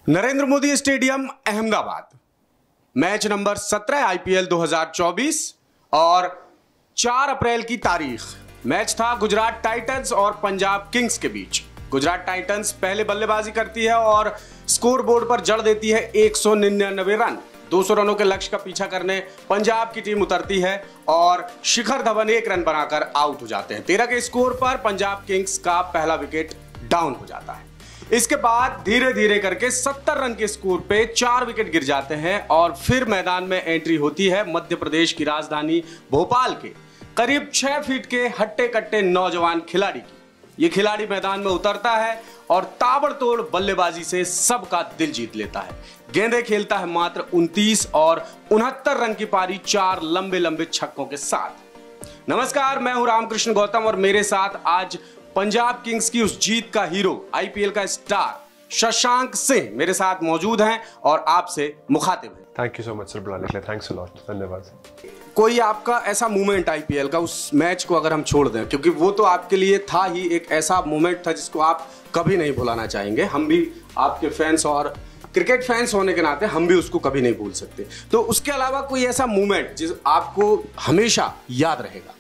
Narendra Modi stadium Ahmedabad, match number 17 IPL 2024 और 4 अप्रैल की तारीख। मैच था गुजरात टाइटंस और पंजाब किंग्स के बीच। गुजरात टाइटंस पहले बल्लेबाजी करती है और स्कोर बोर्ड पर जड़ देती है 199 रन। 200 रनों के लक्ष्य का पीछा करने पंजाब की टीम उतरती है और शिखर धवन 1 रन बनाकर आउट हो जाते हैं। 13 के स्कोर पर पंजाब किंग्स का पहला विकेट डाउन हो जाता है। इसके बाद धीरे धीरे करके 70 रन के स्कोर पे 4 विकेट गिर जाते हैं और फिर मैदान में एंट्री होती है मध्य प्रदेश की राजधानी भोपाल के करीब 6 फीट के हट्टे कट्टे नौजवान खिलाड़ी की। ये खिलाड़ी मैदान में उतरता है और ताबड़तोड़ बल्लेबाजी से सबका दिल जीत लेता है। गेंदे खेलता है मात्र 29 और 69 रन की पारी 4 लंबे लंबे छक्कों के साथ। नमस्कार, मैं हूं रामकृष्ण गौतम और मेरे साथ आज पंजाब किंग्स की उस जीत का हीरो, आईपीएल का स्टार शशांक सिंह मेरे साथ मौजूद हैं और आपसे मुखातिब हैं। Thank you so much sir बुलाने के लिए, थैंक्स अ लॉट, धन्यवाद। कोई आपका ऐसा मोमेंट आईपीएल का, उस मैच को अगर हम छोड़ दें, क्योंकि वो तो आपके लिए था ही एक ऐसा मोमेंट था जिसको आप कभी नहीं भुलाना चाहेंगे। हम भी आपके फैंस और क्रिकेट फैंस होने के नाते हम भी उसको कभी नहीं भूल सकते। तो उसके अलावा कोई ऐसा मोमेंट जिस आपको हमेशा याद रहेगा?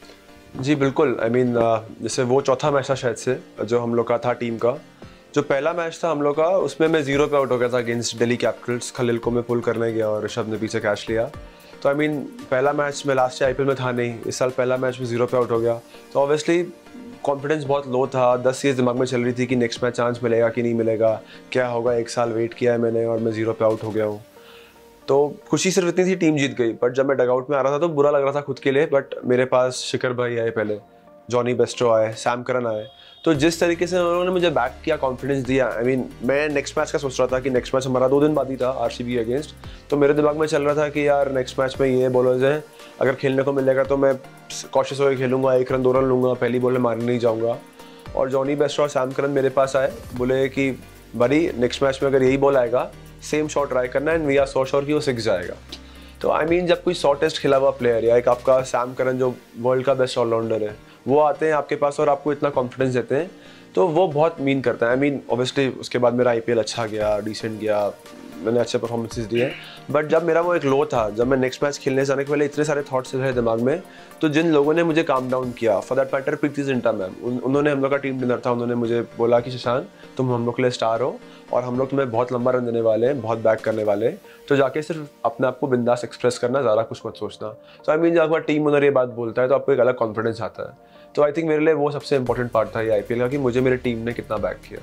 जी बिल्कुल, आई मीन जैसे वो चौथा मैच था शायद से जो हम लोग का था टीम का। जो पहला मैच था हम लोग का, उसमें मैं 0 पे आउट हो गया था अगेंस्ट दिल्ली कैपिटल्स। खलील को मैं पुल करने गया और ऋषभ ने पीछे कैच लिया। तो आई मीन पहला मैच में लास्ट आईपीएल में था नहीं, इस साल पहला मैच में 0 पे आउट हो गया। तो ऑब्वियसली कॉन्फिडेंस बहुत लो था। 10 चीज़ दिमाग में चल रही थी कि नेक्स्ट मैच चांस मिलेगा कि नहीं मिलेगा, क्या होगा। 1 साल वेट किया है मैंने और मैं 0 पे आउट हो गया हूँ। तो खुशी सिर्फ इतनी थी टीम जीत गई, बट जब मैं डगआउट में आ रहा था तो बुरा लग रहा था खुद के लिए। बट मेरे पास शिखर भाई आए, पहले जॉनी बेस्ट्रो आए, सैम करन आए। तो जिस तरीके से उन्होंने मुझे बैक किया, कॉन्फिडेंस दिया, आई मीन मैं नेक्स्ट मैच का सोच रहा था कि नेक्स्ट मैच हमारा 2 दिन बाद ही था आरसीबी अगेंस्ट। तो मेरे दिमाग में चल रहा था कि यार नेक्स्ट मैच में ये बॉलर्स हैं, अगर खेलने को मिलेगा तो मैं कॉशियस होकर खेलूंगा, 1 रन 2 रन लूँगा, पहली बॉल में मारने नहीं जाऊँगा। और जॉनी बेस्ट्रो और सैम करन मेरे पास आए, बोले कि भाई नेक्स्ट मैच में अगर यही बॉल आएगा सेम शॉट ट्राई करना and we are so sure कि वो 6 जाएगा। तो आई मीन जब कोई 100 टेस्ट खेला हुआ प्लेयर या एक आपका सैम करन जो वर्ल्ड का बेस्ट ऑलराउंडर है, वो आते हैं आपके पास और आपको इतना कॉन्फिडेंस देते हैं, तो वो बहुत मीन करता है। आई मीन ऑब्वियसली उसके बाद मेरा आईपीएल अच्छा गया, डिसेंट गया, मैंने अच्छे परफॉर्मेंसेस दिए। बट जब मेरा वो एक लो था, जब मैं नेक्स्ट मैच खेलने जाने के पहले इतने सारे थॉट्स चल रहे दिमाग में, तो जिन लोगों ने मुझे काम डाउन किया, for that matter Preity Zinta ma'am, उन्होंने, हम लोग का टीम डिनर था, उन्होंने मुझे बोला कि शशांक तुम हम लोग के लिए स्टार हो और हम लोग तुम्हें बहुत लंबा रन देने वाले हैं, बहुत बैक करने वाले हैं, तो जाके सिर्फ अपने आप को बिंदास एक्सप्रेस करना, ज़्यादा कुछ मत सोचना। तो आई मीन जब आपका टीम ओनर ये बात बोलता है तो आपको एक अलग कॉन्फिडेंस आता है। तो आई थिंक मेरे लिए वो सबसे इंपॉर्टेंट पार्ट था ये आईपीएल का, कि मुझे मेरी टीम ने कितना बैक किया।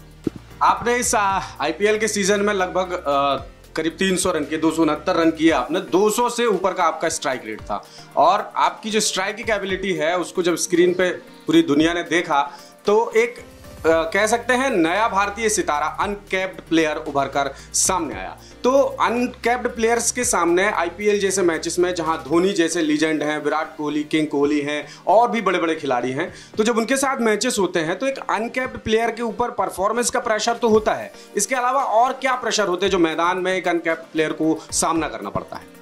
आपने इस आईपीएल के सीजन में लगभग करीब 300 रन किए, 269 रन किए आपने। 200 से ऊपर का आपका स्ट्राइक रेट था और आपकी जो स्ट्राइकिंग एबिलिटी है उसको जब स्क्रीन पे पूरी दुनिया ने देखा तो एक कह सकते हैं नया भारतीय सितारा, अनकैप्ड प्लेयर उभर कर सामने आया। तो अनकैप्ड प्लेयर्स के सामने आईपीएल जैसे मैचेस में जहां धोनी जैसे लीजेंड हैं, विराट कोहली, किंग कोहली हैं और भी बड़े बड़े खिलाड़ी हैं, तो जब उनके साथ मैचेस होते हैं तो एक अनकैप्ड प्लेयर के ऊपर परफॉर्मेंस का प्रेशर तो होता है, इसके अलावा और क्या प्रेशर होते हैं जो मैदान में एक अनकैप्ड प्लेयर को सामना करना पड़ता है?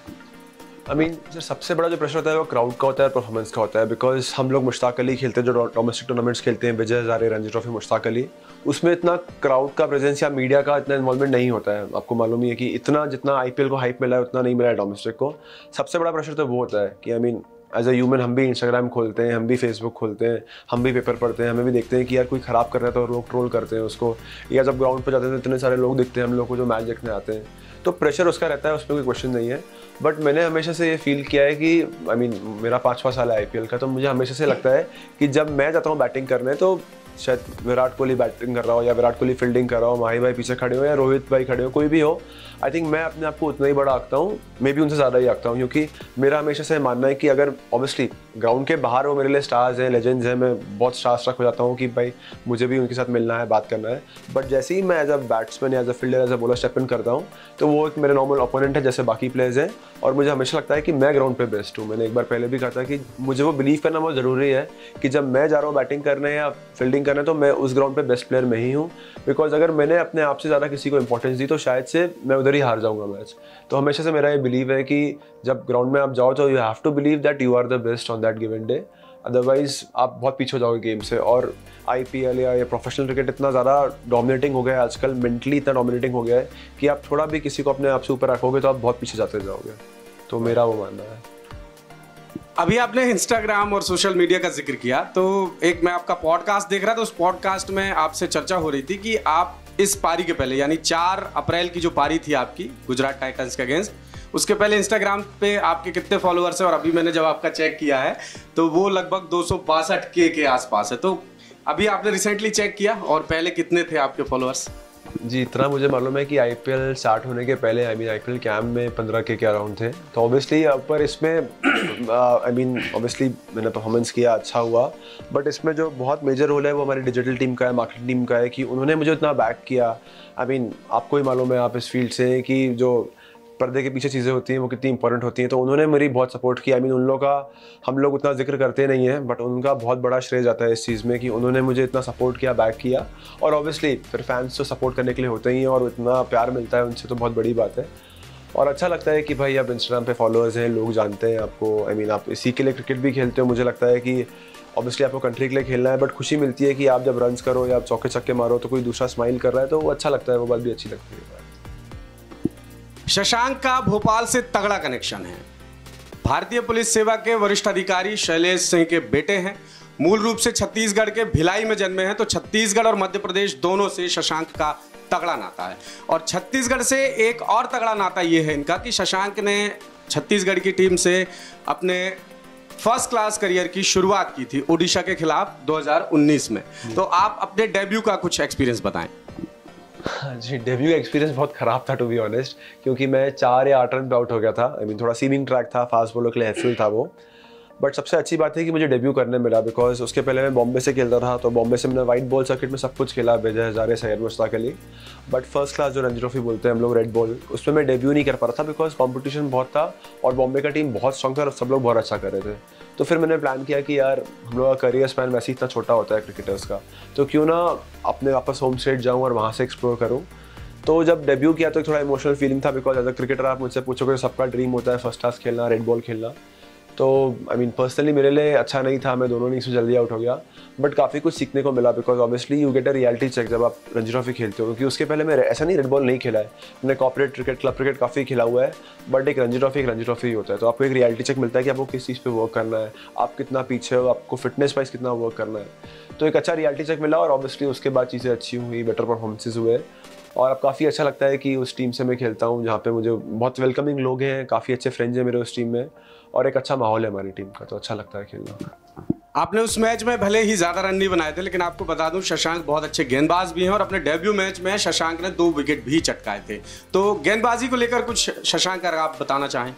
आई मीन सबसे बड़ा जो प्रेशर होता है वो क्राउड का होता है, परफॉर्मेंस का होता है। बिकॉज हम लोग मुश्ताक अली खेलते हैं, जो डोमेस्टिक टूर्नामेंट्स खेलते हैं, विजय हजारे, रणजी ट्रॉफी, मुश्ताक अली, उसमें इतना क्राउड का प्रेजेंस या मीडिया का इतना इन्वॉल्वमेंट नहीं होता है। आपको मालूम ही है कि इतना जितना आईपीएल को हाइप मिला है उतना नहीं मिला है डोमेस्टिक को। सबसे बड़ा प्रेशर तो वो होता है कि I mean as a human हम भी इंस्टाग्राम खोलते हैं, हम भी फेसबुक खोलते हैं, हम भी पेपर पढ़ते हैं, हमें भी देखते हैं कि यार कोई ख़राब कर रहा है तो लोग ट्रोल करते हैं उसको, या जब ग्राउंड पर जाते हैं तो इतने सारे लोग दिखते हैं हम लोग को जो मैच देखने आते हैं, तो प्रेशर उसका रहता है, उसमें कोई क्वेश्चन नहीं है। बट मैंने हमेशा से ये फील किया है कि आई मीन मेरा 5वां साल है आईपीएल का, तो मुझे हमेशा से लगता है कि जब मैं जाता हूँ बैटिंग करने, तो शायद विराट कोहली बैटिंग कर रहा हो या विराट कोहली फील्डिंग कर रहा हो, माही भाई पीछे खड़े हो या रोहित भाई खड़े हो, कोई भी हो, आई थिंक मैं अपने आप को उतना ही बड़ा आंकता हूँ, मैं भी उनसे ज़्यादा ही आंकता हूँ। क्योंकि मेरा हमेशा से मानना है कि अगर ऑब्वियसली ग्राउंड के बाहर वो मेरे लिए स्टार्स हैं, लेजेंड्स हैं, मैं बहुत स्टारस्ट्रक हो जाता हूँ कि भाई मुझे भी उनके साथ मिलना है, बात करना है। बट जैसे ही मैं as a batsman, as a fielder, as a bowler step in करता हूँ, तो वो एक मेरे नॉर्मल ओपोनेंट है जैसे बाकी प्लेयर्स हैं, और मुझे हमेशा लगता है कि मैं ग्राउंड पे बेस्ट हूँ। मैंने एक बार पहले भी कहा था कि मुझे वो बिलीव करना बहुत ज़रूरी है कि जब मैं जा रहा हूँ बैटिंग करने या फील्डिंग करने, तो मैं उस ग्राउंड पे बेस्ट प्लेयर मैं ही हूँ। बिकॉज अगर मैंने अपने आप से ज़्यादा किसी को इंपॉर्टेंस दी तो शायद से मैं उधर ही हार जाऊँगा मैच। तो हमेशा से मेरा ये बिलीव है कि जब ग्राउंड में आप जाओ तो you have to believe that you are the best on that given day. Otherwise आप बहुत पीछे हो जाओगे गेम से। और IPL या ये प्रोफेशनल क्रिकेट इतना ज़्यादा डोमिनेटिंग हो गया है आजकल, मेंटली इतना डोमिनेटिंग हो गया है कि आप थोड़ा भी किसी को अपने आप से ऊपर रखोगे तो आप बहुत पीछे जाते जाओगे। तो मेरा वो मानना है। अभी आपने इंस्टाग्राम और सोशल मीडिया का जिक्र किया, तो एक मैं आपका पॉडकास्ट देख रहा था, उस पॉडकास्ट में आपसे चर्चा हो रही थी कि आप इस पारी के पहले यानी 4 अप्रैल की जो पारी थी आपकी गुजरात टाइटंस के अगेंस्ट, उसके पहले इंस्टाग्राम पे आपके कितने फॉलोअर्स हैं? और अभी मैंने जब आपका चेक किया है तो वो लगभग 262K के आसपास है। तो अभी आपने रिसेंटली चेक किया और पहले कितने थे आपके फॉलोअर्स? जी, इतना मुझे मालूम है कि IPL स्टार्ट होने के पहले IPL कैंप में 15K के अराउंड थे। तो ऑब्वियसली पर इसमें ऑब्वियसली मैंने परफॉर्मेंस किया, अच्छा हुआ, बट इसमें जो बहुत मेजर रोल है वो हमारी डिजिटल टीम का है, मार्केटिंग टीम का है कि उन्होंने मुझे इतना बैक किया। आपको ही मालूम है, आप इस फील्ड से, कि जो पर्दे के पीछे चीज़ें होती हैं वो कितनी इंपॉर्टेंट होती हैं। तो उन्होंने मेरी बहुत सपोर्ट किया। उन लोगों का हम लोग उतना जिक्र करते नहीं हैं, बट उनका बहुत बड़ा श्रेय जाता है इस चीज़ में कि उन्होंने मुझे इतना सपोर्ट किया, बैक किया। और ऑब्वियसली फिर फैंस तो सपोर्ट करने के लिए होते ही हैं और इतना प्यार मिलता है उनसे, तो बहुत बड़ी बात है। और अच्छा लगता है कि भाई आप इंस्टाग्राम पे फॉलोअर्स हैं, लोग जानते हैं आपको। आप इसी के लिए क्रिकेट भी खेलते हो। मुझे लगता है कि ऑब्वियसली आपको कंट्री के लिए खेलना है, बट खुशी मिलती है कि आप जब रन्स करो या आप चौके छक्के मारो तो कोई दूसरा स्माइल कर रहा है, तो वो अच्छा लगता है, वो बात भी अच्छी लगती है। शशांक का भोपाल से तगड़ा कनेक्शन है। भारतीय पुलिस सेवा के वरिष्ठ अधिकारी शैलेश सिंह के बेटे हैं। मूल रूप से छत्तीसगढ़ के भिलाई में जन्मे हैं, तो छत्तीसगढ़ और मध्य प्रदेश दोनों से शशांक का तगड़ा नाता है। और छत्तीसगढ़ से एक और तगड़ा नाता यह है इनका कि शशांक ने छत्तीसगढ़ की टीम से अपने फर्स्ट क्लास करियर की शुरुआत की थी ओडिशा के खिलाफ 2019 में। तो आप अपने डेब्यू का कुछ एक्सपीरियंस बताएं। जी, डेब्यू एक्सपीरियंस बहुत ख़राब था टू बी ऑनेस्ट, क्योंकि मैं 4 या 8 रन पे आउट हो गया था। थोड़ा सीमिंग ट्रैक था, फास्ट बॉलर के लिए हेल्पफुल था वो। बट सबसे अच्छी बात है कि मुझे डेब्यू करने मिला, बिकॉज उसके पहले मैं बॉम्बे से खेलता था। तो बॉम्बे से मैंने वाइट बॉल सर्किट में सब कुछ खेला, Vijay Hazare, Syed Mushtaq Ali. But first class जो रणजी ट्रॉफी बोलते हैं हम लोग, रेड बॉल, उसमें मैं डेब्यू नहीं कर पा रहा था बिकॉज कॉम्पिटिशन बहुत था और बॉम्बे का टीम बहुत स्ट्रॉन्ग था और सब लोग बहुत अच्छा कर रहे थे। तो फिर मैंने प्लान किया कि यार हम लोग का करियर स्पैन वैसे ही इतना छोटा होता है क्रिकेटर्स का, तो क्यों ना अपने वापस होम स्टेट जाऊँ और वहाँ से एक्सप्लोर करूँ। तो जब डेब्यू किया तो थोड़ा इमोशनल फीलिंग था, बिकॉज एज अ क्रिकेटर आप मुझसे पूछोगे सबका ड्रीम होता है फर्स्ट क्लास खेलना, रेड बॉल खेलना। तो पर्सनली मेरे लिए अच्छा नहीं था, मैं दोनों इनिंग्स में जल्दी आउट हो गया। बट काफ़ी कुछ सीखने को मिला, because obviously you get a reality check जब आप रणजी ट्रॉफी खेलते हो। क्योंकि उसके पहले मैं ऐसा नहीं रेड बॉल नहीं खेला है, मैंने कॉर्पोरेट क्रिकेट, क्लब क्रिकेट काफ़ी खेला हुआ है, बट एक रणजी ट्रॉफी ही होता है। तो आपको एक रियलिटी चेक मिलता है कि आपको किस चीज़ पे वर्क करना है, आप कितना पीछे हो, आपको फिटनेस वाइज कितना वर्क करना है। तो एक अच्छा रियलिटी चेक मिला और ऑब्वियसली उसके बाद चीज़ें अच्छी हुई, बेटर परफॉर्मेंसेज हुए। और अब काफ़ी अच्छा लगता है कि उस टीम से मैं खेलता हूँ जहाँ पे मुझे बहुत वेलकमिंग लोग हैं, काफ़ी अच्छे फ्रेंड्स हैं मेरे उस टीम में और एक अच्छा माहौल है हमारी टीम का, तो अच्छा लगता है खेलना। आपने उस मैच में भले ही ज़्यादा रन नहीं बनाए थे, लेकिन आपको बता दूं शशांक बहुत अच्छे गेंदबाज भी हैं और अपने डेब्यू मैच में शशांक ने 2 विकेट भी चटकाए थे। तो गेंदबाजी को लेकर कुछ शशांक अगर आप बताना चाहें।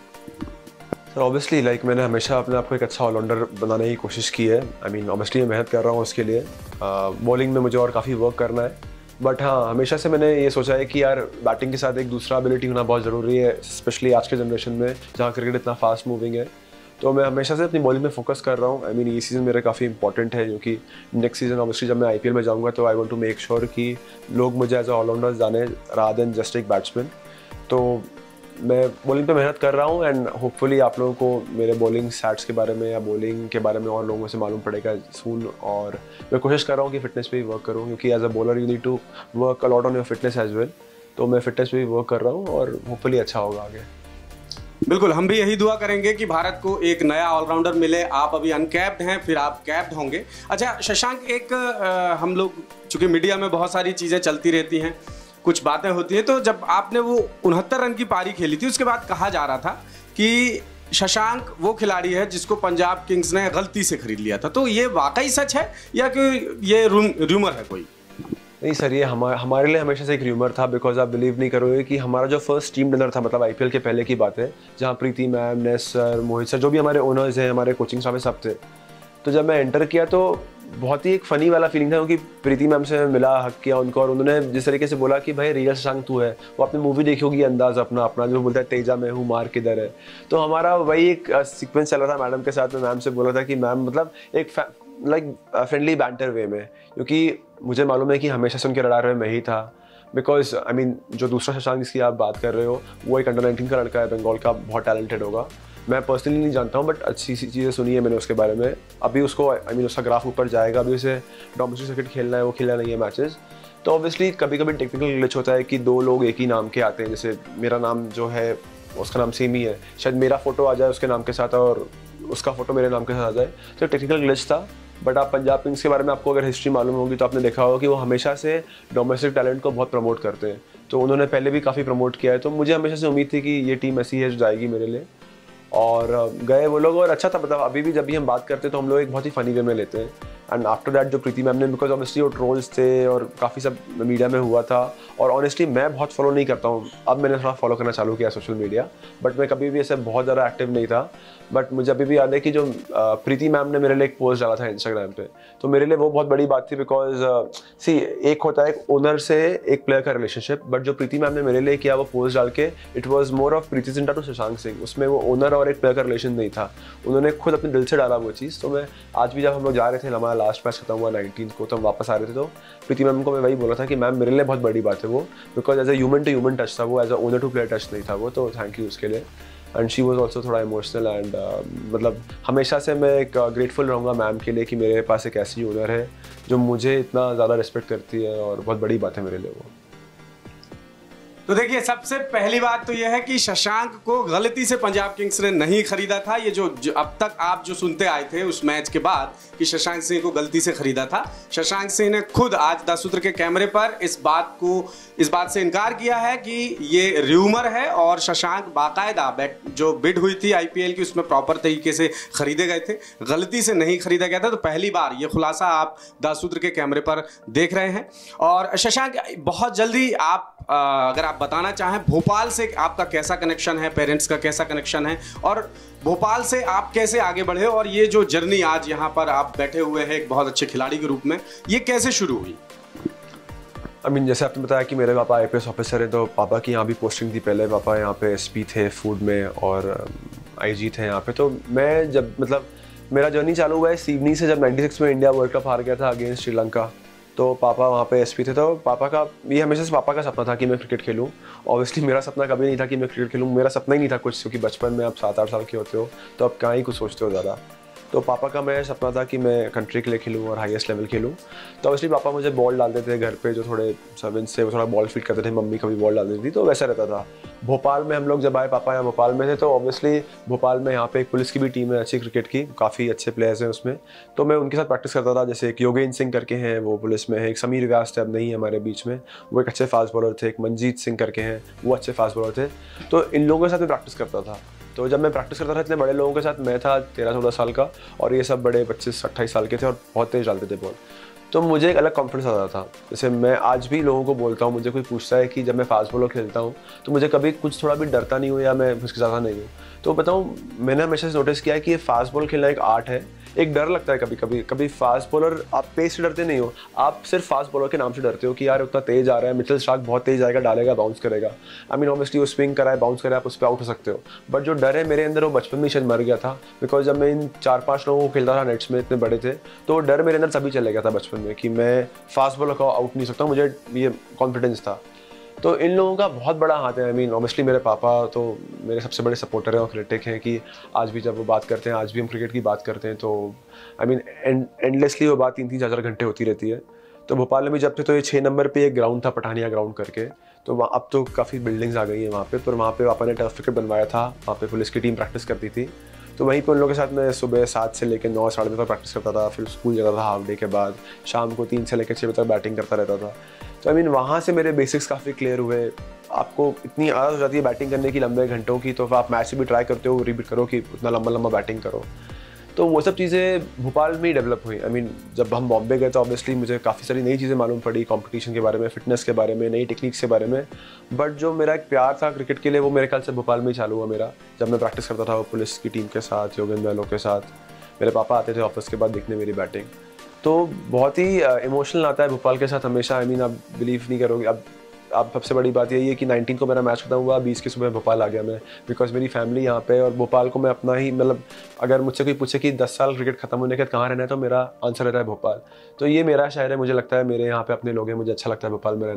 सर ऑब्वियसली मैंने हमेशा अपने आप को एक अच्छा ऑलराउंडर बनाने की कोशिश की है। ऑब्वियसली मैं मेहनत कर रहा हूँ उसके लिए। बॉलिंग में मुझे और काफ़ी वर्क करना है, बट हाँ हमेशा से मैंने ये सोचा है कि यार बैटिंग के साथ एक दूसरा एबिलिटी होना बहुत ज़रूरी है, स्पेशली आज के जनरेशन में जहाँ क्रिकेट इतना फास्ट मूविंग है। तो मैं हमेशा से अपनी बॉलिंग में फोकस कर रहा हूँ। ये सीज़न मेरा काफ़ी इंपॉर्टेंट है, क्योंकि नेक्स्ट सीज़न ऑब्वियसली जब मैं IPL में जाऊँगा तो I want to make sure कि लोग मुझे एज अ ऑलराउंडर जाने रादर देन जस्ट एक बैट्समैन। तो मैं बॉलिंग पे मेहनत कर रहा हूँ एंड होपफुली आप लोगों को मेरे बॉलिंग स्टैट्स के बारे में या बॉलिंग के बारे में और लोगों से मालूम पड़ेगा सून। और मैं कोशिश कर रहा हूँ कि फिटनेस पे भी वर्क करूँ, क्योंकि as a bowler you need to work a lot on your fitness as well. तो मैं फिटनेस पे भी वर्क कर रहा हूँ और होपफुली अच्छा होगा आगे। बिल्कुल, हम भी यही दुआ करेंगे कि भारत को एक नया ऑलराउंडर मिले। आप अभी अनकैप्ड हैं, फिर आप कैप्ड होंगे। अच्छा शशांक, एक हम लोग चूँकि मीडिया में बहुत सारी चीज़ें चलती रहती हैं, कुछ बातें होती हैं, तो जब आपने वो 69 रन की पारी खेली थी उसके बाद कहा जा रहा था कि शशांक वो खिलाड़ी है जिसको पंजाब किंग्स ने गलती से खरीद लिया था। तो ये वाकई सच है या कि ये रूमर है कोई? नहीं सर, ये हमारे लिए हमेशा से एक र्यूमर था, बिकॉज आप बिलीव नहीं करोगे कि हमारा जो फर्स्ट टीम डिनर था, IPL के पहले की बात है, जहाँ Preity ma'am, Ness sir, Mohit sir, जो भी हमारे ओनर्स हैं, हमारे कोचिंग स्टाफ में सब थे। तो जब मैं एंटर किया तो बहुत ही एक फ़नी वाला फीलिंग था, क्योंकि प्रीति मैम से मिला, हक किया उनको और उन्होंने जिस तरीके से बोला कि भाई रियल शशांक तू है, वो आपने मूवी देखी होगी अंदाज़ अपना जो बोलता है तेजा मैं हूँ मार किधर है। तो हमारा वही एक सीक्वेंस चल रहा था मैडम के साथ में। मैम से बोला था कि मैम एक फ्रेंडली बैंटर वे में, क्योंकि मुझे मालूम है कि हमेशा से उनके रडार में मैं ही था। बिकॉज जो दूसरा शशांक जिसकी आप बात कर रहे हो वो एक अंडर 19 का लड़का है, बंगाल का, बहुत टैलेंटेड होगा। मैं पर्सनली नहीं जानता हूँ, बट अच्छी सी चीज़ें सुनी है मैंने उसके बारे में। अभी उसको उसका ग्राफ ऊपर जाएगा, अभी उसे डोमेस्टिक सर्किट खेलना है, वो खेलना नहीं है मैचेस। तो ऑब्वियसली कभी कभी टेक्निकल ग्लिच होता है कि 2 लोग एक ही नाम के आते हैं, जैसे मेरा नाम जो है उसका नाम सेम ही है, शायद मेरा फोटो आ जाए उसके नाम के साथ और उसका फोटो मेरे नाम के साथ आ जाए, तो टेक्निकल ग्लिच था। बट आप पंजाब किंग्स के बारे में आपको अगर हिस्ट्री मालूम होगी तो आपने देखा होगा कि वो हमेशा से डोमेस्टिक टैलेंट को बहुत प्रमोट करते हैं, तो उन्होंने पहले भी काफ़ी प्रमोट किया है। तो मुझे हमेशा से उम्मीद थी कि ये टीम ऐसी है जो जाएगी मेरे लिए, और गए वो लोग और अच्छा था। मतलब अभी भी जब भी हम बात करते हैं तो हम लोग एक बहुत ही फ़नी वे में लेते हैं। एंड आफ्टर दैट जो प्रीति मैम ने, बिकॉज ऑब्वियसली वो ट्रोल्स थे और काफ़ी सब मीडिया में हुआ था, और ऑनेस्टली मैं बहुत फॉलो नहीं करता हूँ, अब मैंने थोड़ा फॉलो करना चालू किया सोशल मीडिया, बट मैं कभी भी ऐसे बहुत ज़्यादा एक्टिव नहीं था। बट मुझे अभी भी याद है कि जो प्रीति मैम ने मेरे लिए एक पोस्ट डाला था इंस्टाग्राम पे, तो मेरे लिए वो बहुत बड़ी बात थी। बिकॉज सी एक होता है एक ओनर से एक प्लेयर का रिलेशनशिप, बट जो प्रीति मैम ने मेरे लिए किया वो पोस्ट डाल के, it was more of Preity Zinta to Shashank Singh. उसमें वो ओनर और एक प्लेयर का रिलेशन नहीं था, उन्होंने खुद अपने दिल से डाला वो चीज़। तो मैं आज भी जब हम लोग जा रहे थे, हमारा लास्ट मैच खत्म हुआ 19 को, तो हम वापस आ रहे थे, तो प्रीति मैम को मैं वही बोला था कि मैम मेरे लिए बहुत बड़ी बात है वो, because as a human to human touch था वो, as a owner to player touch नहीं था वो। तो थैंक यू उसके लिए। एंड शी वॉज ऑल्सो थोड़ा इमोशनल, एंड मतलब हमेशा से मैं एक ग्रेटफुल रहूँगा मैम के लिए कि मेरे पास एक ऐसी ओनर है जो मुझे इतना ज़्यादा रिस्पेक्ट करती है, और बहुत बड़ी बात है मेरे लिए वो। तो देखिए, सबसे पहली बात तो यह है कि शशांक को गलती से पंजाब किंग्स ने नहीं खरीदा था। ये जो अब तक आप जो सुनते आए थे उस मैच के बाद कि शशांक सिंह को गलती से खरीदा था, शशांक सिंह ने खुद आज 10 सूत्र के कैमरे पर इस बात से इनकार किया है कि ये र्यूमर है, और शशांक बाकायदा जो बिड हुई थी आईपीएल की उसमें प्रॉपर तरीके से खरीदे गए थे, गलती से नहीं खरीदा गया था। तो पहली बार ये खुलासा आप 10 सूत्र के कैमरे पर देख रहे हैं। और शशांक, बहुत जल्दी आप अगर आप बताना चाहें भोपाल से आपका कैसा कनेक्शन है, पेरेंट्स का कैसा कनेक्शन है, और भोपाल से आप कैसे आगे बढ़े, और ये जो जर्नी आज यहाँ पर आप बैठे हुए हैं एक बहुत अच्छे खिलाड़ी के रूप में, ये कैसे शुरू हुई? जैसे आपने बताया कि मेरे पापा आईपीएस ऑफिसर है, तो पापा की यहाँ भी पोस्टिंग थी पहले। पापा यहाँ पे एसपी थे फूड में, और आईजी थे यहाँ पे। तो मैं जब मेरा जर्नी चालू हुआ है सिडनी से, जब 96 में इंडिया वर्ल्ड कप हार गया था अगेंस्ट श्रीलंका, तो पापा वहाँ पे एसपी थे। तो पापा का ये हमेशा से पापा का सपना था कि मैं क्रिकेट खेलूँ। ऑब्वियसली मेरा सपना कभी नहीं था कि मैं क्रिकेट खेलूँ, मेरा सपना ही नहीं था कुछ, क्योंकि बचपन में आप 7-8 साल के होते हो तो आप कहाँ ही कुछ सोचते हो ज़्यादा। तो पापा का मैं सपना था कि मैं कंट्री के लिए खेलूँ और हाईएस्ट लेवल खेलूँ। तो ऑब्वियसली पापा मुझे बॉल डालते थे घर पे, जो थोड़े सर्वेंट्स से वो थोड़ा बॉल फीड करते थे, मम्मी कभी बॉल डाल देती थी, तो वैसा रहता था। भोपाल में हम लोग जब आए, पापा यहाँ भोपाल में थे, तो ऑब्वियसली भोपाल में यहाँ पे एक पुलिस की भी टीम है अच्छी क्रिकेट की, काफ़ी अच्छे प्लेयर्स हैं उसमें। तो मैं उनके साथ प्रैक्टिस करता था। जैसे एक योगेंद्र सिंह करके हैं, वो पुलिस में है। एक समीर व्यास थे, अब नहीं है हमारे बीच में, वो एक अच्छे फास्ट बॉलर थे। एक मंजीत सिंह करके हैं, वो अच्छे फास्ट बॉलर थे। तो इन लोगों के साथ मैं प्रैक्टिस करता था। तो जब मैं प्रैक्टिस करता था इतने बड़े लोगों के साथ, मैं था 13-14 साल का, और ये सब बड़े 25-28 साल के थे और बहुत तेज डालते थे बॉल। तो मुझे एक अलग कॉन्फिडेंस आता था। जैसे मैं आज भी लोगों को बोलता हूँ, मुझे कोई पूछता है कि जब मैं फास्ट बॉलर खेलता हूँ तो मुझे कभी कुछ थोड़ा भी डरता नहीं हूँ या मैं हिचकिचाता नहीं हूँ। तो बताऊँ, मैंने हमेशा से नोटिस किया है कि ये फास्ट बॉल खेलना एक आर्ट है। एक डर लगता है कभी फास्ट बॉलर, आप पेस से डरते नहीं हो, आप सिर्फ फास्ट बॉलर के नाम से डरते हो कि यार उतना तेज आ रहा है, मिचेल स्टार्क बहुत तेज आएगा, डालेगा, बाउंस करेगा। ऑब्वियसली वो स्विंग कराए, बाउंस कराए, आप उस पर आउट हो सकते हो। बट जो डर है मेरे अंदर, वो बचपन में शायद मर गया था। बिकॉज जब मैं इन 4-5 लोगों को खेलता था नेट्स में, इतने बड़े थे, तो वो डर मेरे अंदर तभी चले गया था बचपन में कि मैं फास्ट बॉलर को आउट नहीं सकता। मुझे ये कॉन्फिडेंस था। तो इन लोगों का बहुत बड़ा हाथ है। ऑब्वियसली मेरे पापा तो मेरे सबसे बड़े सपोर्टर हैं और क्रिटिक हैं, कि आज भी जब वो बात करते हैं, आज भी हम क्रिकेट की बात करते हैं, तो एंडलेसली वो बात 3-3, 4-4 घंटे होती रहती है। तो भोपाल में भी जब थे तो ये 6 नंबर पे एक ग्राउंड था, पठानिया ग्राउंड करके, तो वहाँ अब तो काफ़ी बिल्डिंग्स आ गई हैं वहाँ पे, पर वहाँ पे पापा ने टर्फ विकेट बनवाया था। वहाँ पे पुलिस की टीम प्रैक्टिस करती थी, तो वहीं पे उन लोगों के साथ मैं सुबह 7 से लेकर 9, 9:30 तक प्रैक्टिस करता था। फिर स्कूल जाता था हाफ डे के बाद, शाम को 3 से लेकर 6 बजे तक बैटिंग करता रहता था। तो वहाँ से मेरे बेसिक्स काफ़ी क्लियर हुए। आपको इतनी आदत हो जाती है बैटिंग करने की लंबे घंटों की, तो आप मैच भी ट्राई करते हो, रिपीट करो कि उतना लंबा बैटिंग करो। तो वो सब चीज़ें भोपाल में ही डेवलप हुई। जब हम बॉम्बे गए तो ऑब्वियसली मुझे काफ़ी सारी नई चीज़ें मालूम पड़ी, कंपटीशन के बारे में, फिटनेस के बारे में, नई टेक्निक्स के बारे में। बट जो मेरा एक प्यार था क्रिकेट के लिए, वो मेरे ख्याल से भोपाल में ही चालू हुआ मेरा। जब मैं प्रैक्टिस करता था वो पुलिस की टीम के साथ, योगेंद्र वालों के साथ, मेरे पापा आते थे ऑफिस के बाद देखने मेरी बैटिंग। तो बहुत ही इमोशनल आता है भोपाल के साथ हमेशा। आप बिलीव नहीं करोगे। अब सबसे बड़ी बात यही है कि 19 को मेरा मैच खत्म हुआ, 20 की सुबह भोपाल आ गया मैं, बिकॉज मेरी फैमिली यहाँ पे, और भोपाल को मैं अपना ही अगर मुझसे कोई पूछे कि 10 साल क्रिकेट खत्म होने के बाद कहाँ रहना है, तो मेरा आंसर रहता है भोपाल। तो ये मेरा शहर है, मुझे लगता है मेरे यहाँ पे अपने लोग हैं, मुझे अच्छा लगता है भोपाल में रहना।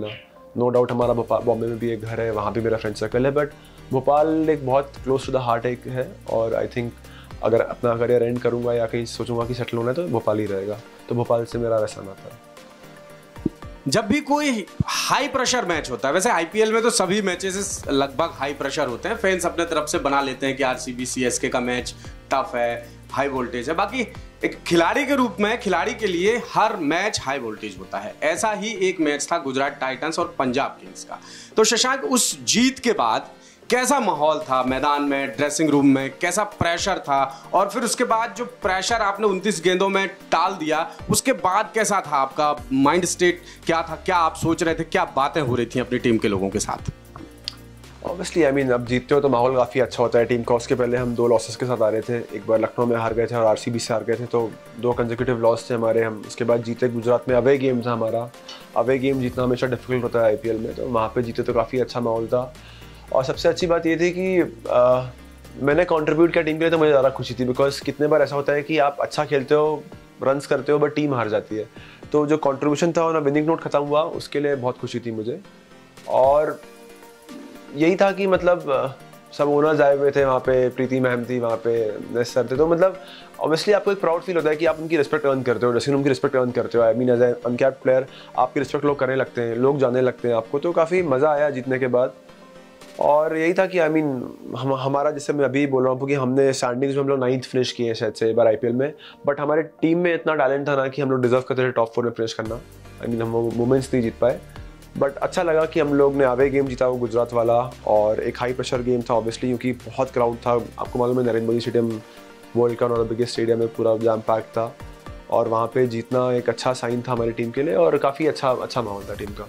नो डाउट हमारा बॉम्बे में भी एक घर है, वहाँ भी मेरा फ्रेंड सर्कल है, बट भोपाल एक बहुत क्लोज टू द हार्ट एक है। और आई थिंक अगर अपना करियर एंड करूँगा या कहीं सोचूंगा कि सेटल होना है तो भोपाल ही रहेगा। तो भोपाल से मेरा वैसा नाता है। जब भी कोई हाई प्रेशर मैच होता है, वैसे आईपीएल में तो सभी मैचेस लगभग हाई प्रेशर होते हैं, फैंस अपने तरफ से बना लेते हैं कि आरसीबी सीएसके का मैच टफ है, हाई वोल्टेज है। बाकी एक खिलाड़ी के रूप में खिलाड़ी के लिए हर मैच हाई वोल्टेज होता है। ऐसा ही एक मैच था गुजरात टाइटंस और पंजाब किंग्स का। तो शशांक, उस जीत के बाद कैसा माहौल था मैदान में, ड्रेसिंग रूम में कैसा प्रेशर था, और फिर उसके बाद जो प्रेशर आपने 29 गेंदों में टाल दिया, उसके बाद कैसा था आपका माइंड स्टेट, क्या था, क्या आप सोच रहे थे, क्या बातें हो रही थी अपनी टीम के लोगों के साथ? ऑब्वियसली आई मीन अब जीतते हो तो माहौल काफ़ी अच्छा होता है टीम का। उसके पहले हम 2 लॉसेस के साथ आ रहे थे, एक बार लखनऊ में हार गए थे और आरसीबी से हार गए थे, तो 2 कंसेक्यूटिव लॉस थे हमारे। हम उसके बाद जीते गुजरात में, अवे गेम था हमारा। अवे गेम जीतना हमेशा डिफिकल्ट होता है आईपीएल में, तो वहाँ पे जीते तो काफ़ी अच्छा माहौल था। और सबसे अच्छी बात ये थी कि मैंने कंट्रीब्यूट किया टीम के लिए, तो मुझे ज़्यादा खुशी थी। बिकॉज कितने बार ऐसा होता है कि आप अच्छा खेलते हो, रन्स करते हो, बट टीम हार जाती है। तो जो कंट्रीब्यूशन था और विनिंग नोट खत्म हुआ, उसके लिए बहुत खुशी थी मुझे। और यही था कि मतलब सब ओनर्स आए हुए थे वहाँ पे, प्रीति मैम थी वहाँ पे, नेस सर थे, तो मतलब ऑब्वियसली आपको एक प्राउड फील होता है कि आप उनकी रिस्पेक्ट अर्न करते हो, ड्रेसिंग रूम की रिस्पेक्ट अर्न करते हो। I mean as a uncapped player आपकी रिस्पेक्ट लोग करने लगते हैं, लोग जानने लगते हैं आपको। तो काफ़ी मज़ा आया जीतने के बाद। और यही था कि आई मीन हमारा, जैसे मैं अभी बोल रहा हूँ कि हमने स्टैंडिंग्स में हम लोग 9th फिनिश किए हैं शायद से एक बार आईपीएल में, बट हमारे टीम में इतना टैलेंट था ना कि हम लोग डिजर्व करते थे टॉप 4 में फिनिश करना। आई मीन हम वो मोमेंट्स नहीं जीत पाए, बट अच्छा लगा कि हम लोग ने अवे गेम जीता वो गुजरात वाला। और एक हाई प्रेशर गेम था ऑब्वियसली, क्योंकि बहुत क्राउड था। आपको मालूम है नरेंद्र मोदी स्टेडियम वर्ल्ड का one of the biggest stadium है, पूरा जैम पैक था। और वहाँ पे जीतना एक अच्छा साइन था हमारी टीम के लिए, और काफ़ी अच्छा माहौल था टीम का।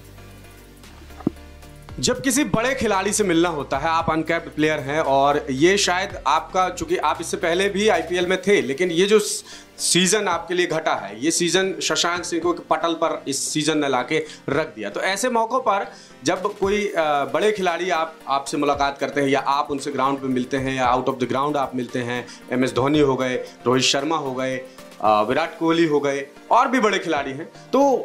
जब किसी बड़े खिलाड़ी से मिलना होता है, आप अनकैप्ड प्लेयर हैं, और ये शायद आपका, चूंकि आप इससे पहले भी आईपीएल में थे, लेकिन ये जो सीजन आपके लिए घटा है, ये सीजन शशांक सिंह को पटल पर इस सीजन ने लाके रख दिया। तो ऐसे मौक़ों पर जब कोई बड़े खिलाड़ी आपसे मुलाकात करते हैं, या आप उनसे ग्राउंड पे मिलते हैं, या आउट ऑफ द ग्राउंड आप मिलते हैं, MS धोनी हो गए, रोहित शर्मा हो गए, विराट कोहली हो गए, और भी बड़े खिलाड़ी हैं, तो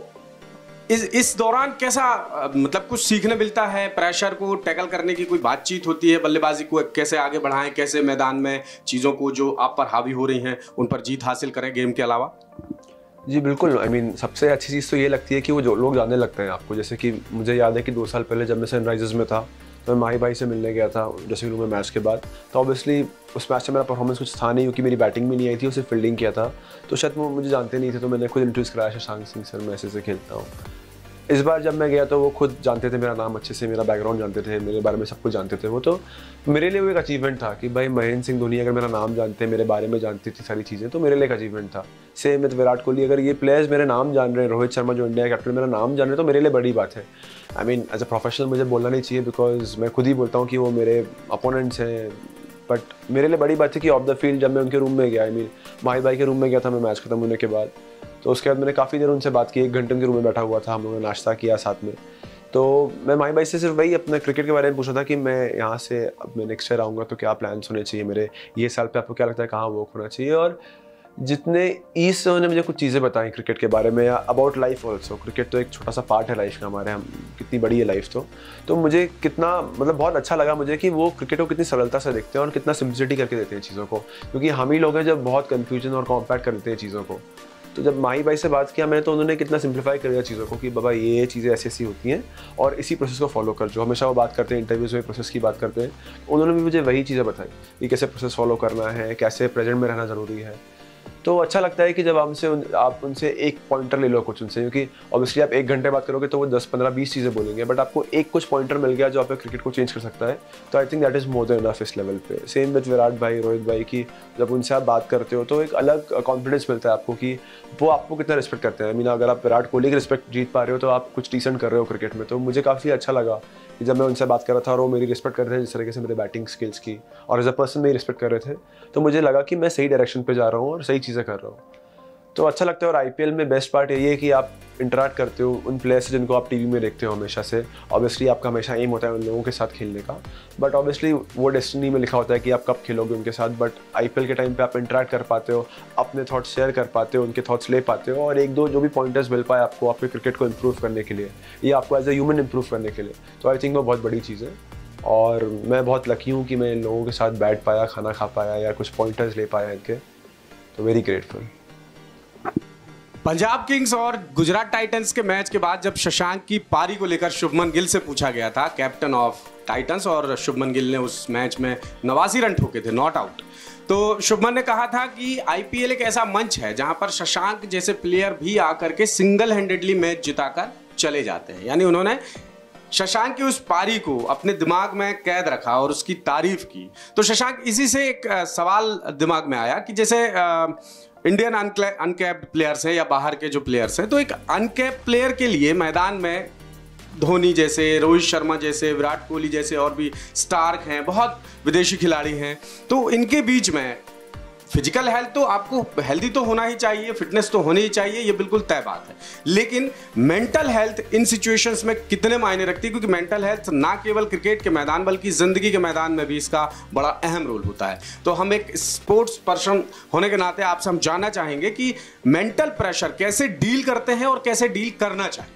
इस दौरान कैसा मतलब कुछ सीखने मिलता है? प्रेशर को टैकल करने की कोई बातचीत होती है? बल्लेबाजी को कैसे आगे बढ़ाएं, कैसे मैदान में चीज़ों को जो आप पर हावी हो रही हैं उन पर जीत हासिल करें गेम के अलावा? जी बिल्कुल, आई मीन सबसे अच्छी चीज़ तो ये लगती है कि वो जो लोग जानने लगते हैं आपको। जैसे कि मुझे याद है कि 2 साल पहले जब मैं सनराइजर्स में था, तो मैं माही भाई से मिलने गया था ड्रेसिंग रूम में मैच के बाद। तो ऑब्वियसली उस मैच में मेरा परफॉर्मेंस कुछ था नहीं, क्योंकि मेरी बैटिंग भी नहीं आई थी, उसे फील्डिंग किया था। तो शायद वो मुझे जानते नहीं थे, तो मैंने खुद इंट्रोड्यूस कराया, शशांक सिंह सर मैं ऐसे से खेलता हूँ। इस बार जब मैं गया तो वो खुद जानते थे मेरा नाम अच्छे से, मेरा बैकग्राउंड जानते थे, मेरे बारे में सब कुछ जानते थे वो। तो मेरे लिए वो एक अचीवमेंट था कि भाई महेंद्र सिंह धोनी अगर मेरा नाम जानते, मेरे बारे में जानती थी सारी चीज़ें, तो मेरे लिए एक अचीवमेंट था। सेम विद विराट कोहली, अगर ये प्लेयर्स मेरे नाम जान रहे हैं, रोहित शर्मा जो इंडिया कैप्टन मेरा नाम जान रहे हैं, तो मेरे लिए बड़ी बात है। I mean as a professional मुझे बोलना नहीं चाहिए, बिकॉज मैं खुद ही बोलता हूँ कि वो मेरे अपोनेंट्स हैं, बट मेरे लिए बड़ी बात है कि ऑफ द फील्ड जब मैं उनके रूम में गया, आई मीन माही भाई के रूम में गया था मैं मैच खत्म होने के बाद, तो उसके बाद मैंने काफ़ी देर उनसे बात की, 1 घंटे उनके रूम में बैठा हुआ था, हम लोगों ने नाश्ता किया साथ में। तो मैं माही भाई से सिर्फ वही अपने क्रिकेट के बारे में पूछा था कि मैं यहाँ से अब मैं नेक्स्ट ईयर आऊँगा तो क्या प्लान्स होने चाहिए मेरे, ये साल पे आपको क्या लगता है कहाँ वर्क होना चाहिए। और जितने ईज से उन्होंने मुझे कुछ चीज़ें बताई क्रिकेट के बारे में, या अबाउट लाइफ ऑल्सो। क्रिकेट तो एक छोटा सा पार्ट है लाइफ का हमारे, हम कितनी बड़ी है लाइफ। तो मुझे कितना मतलब बहुत अच्छा लगा मुझे कि वो क्रिकेट को कितनी सरलता से देखते हैं और कितना सिंप्लिसिटी करके देते हैं चीज़ों को, क्योंकि हम ही लोग हैं जब बहुत कन्फ्यूजन और कॉम्पैक्ट कर देते हैं चीज़ों को। तो जब माही भाई से बात किया मैंने, तो उन्होंने कितना सिंप्लीफाई कर दिया चीज़ों को कि बाबा ये चीज़ें ऐसी होती हैं और इसी प्रोसेस को फॉलो कर। जो हमेशा वो बात करते हैं इंटरव्यूज़ में प्रोसेस की बात करते हैं, उन्होंने भी मुझे वही चीज़ें बताई कि कैसे प्रोसेस फॉलो करना है, कैसे प्रेजेंट में रहना ज़रूरी है। तो अच्छा लगता है कि जब आप उनसे एक पॉइंटर ले लो कुछ उनसे, क्योंकि ऑब्वियसली आप 1 घंटे बात करोगे तो वो 10, 15, 20 चीज़ें बोलेंगे, बट आपको एक कुछ पॉइंटर मिल गया जो आपके क्रिकेट को चेंज कर सकता है। तो I think that is more than enough इस लेवल पे। सेम विद विराट भाई, रोहित भाई की जब उनसे आप बात करते हो तो एक अलग कॉन्फिडेंस मिलता है आपको कि वो आपको कितना रिस्पेक्ट करते हैं। आई मीन अगर आप विराट कोहली की रिस्पेक्ट जीत पा रहे हो तो आप कुछ डिसेंट कर रहे हो क्रिकेट में। तो मुझे काफ़ी अच्छा लगा कि जब मैं उनसे बात कर रहा था और वो मेरी रिस्पेक्ट कर रहे थे जिस तरीके से मेरे बैटिंग स्किल्स की, और एज अ पर्सन मेरी रिस्पेक्ट कर रहे थे, तो मुझे लगा कि मैं सही डायरेक्शन पे जा रहा हूँ और सही चीज़ें कर रहा हूँ। तो अच्छा लगता है। और आईपीएल में बेस्ट पार्ट यही है कि आप इंटरेक्ट करते हो उन प्लेयर्स से जिनको आप टीवी में देखते हो हमेशा से। ऑब्वियसली आपका हमेशा एम होता है उन लोगों के साथ खेलने का, बट ऑब्वियसली वो डेस्टिनी में लिखा होता है कि आप कब खेलोगे उनके साथ। बट आईपीएल के टाइम पे आप इंटरेक्ट कर पाते हो, अपने थॉट्स शेयर कर पाते हो, उनके थॉट्स ले पाते हो, और एक दो जो भी पॉइंटर्स मिल पाए आपको आपके क्रिकेट को इम्प्रूव करने के लिए, या आपको एज ए ह्यूमन इम्प्रूव करने के लिए, तो आई थिंक वो बहुत बड़ी चीज़ है। और मैं बहुत लकी हूँ कि मैं इन लोगों के साथ बैठ पाया, खाना खा पाया, या कुछ पॉइंटर्स ले पाया इनके, तो वेरी ग्रेटफुल। पंजाब किंग्स और गुजरात टाइटंस के मैच के बाद जब शशांक की पारी को लेकर शुभमन गिल से पूछा गया था, कैप्टन ऑफ टाइटंस, और शुभमन गिल ने उस मैच में 89 रन ठोके थे, नॉट आउट, तो शुभमन ने कहा था कि आईपीएल एक ऐसा मंच है जहां पर शशांक जैसे प्लेयर भी आकर के सिंगल हैंडेडली मैच जिताकर चले जाते हैं। यानी उन्होंने शशांक की उस पारी को अपने दिमाग में कैद रखा और उसकी तारीफ की। तो शशांक, इसी से एक सवाल दिमाग में आया कि जैसे इंडियन अनकैप्ड प्लेयर्स हैं या बाहर के जो प्लेयर्स हैं, तो एक अनकैप्ड प्लेयर के लिए मैदान में धोनी जैसे, रोहित शर्मा जैसे, विराट कोहली जैसे और भी स्टार हैं, बहुत विदेशी खिलाड़ी हैं, तो इनके बीच में फिजिकल हेल्थ तो आपको हेल्दी तो होना ही चाहिए, फिटनेस तो होनी ही चाहिए, ये बिल्कुल तय बात है, लेकिन मेंटल हेल्थ इन सिचुएशंस में कितने मायने रखती है? क्योंकि मेंटल हेल्थ ना केवल क्रिकेट के मैदान बल्कि जिंदगी के मैदान में भी इसका बड़ा अहम रोल होता है। तो हम एक स्पोर्ट्स पर्सन होने के नाते आपसे हम जानना चाहेंगे कि मेंटल प्रेशर कैसे डील करते हैं और कैसे डील करना चाहिए।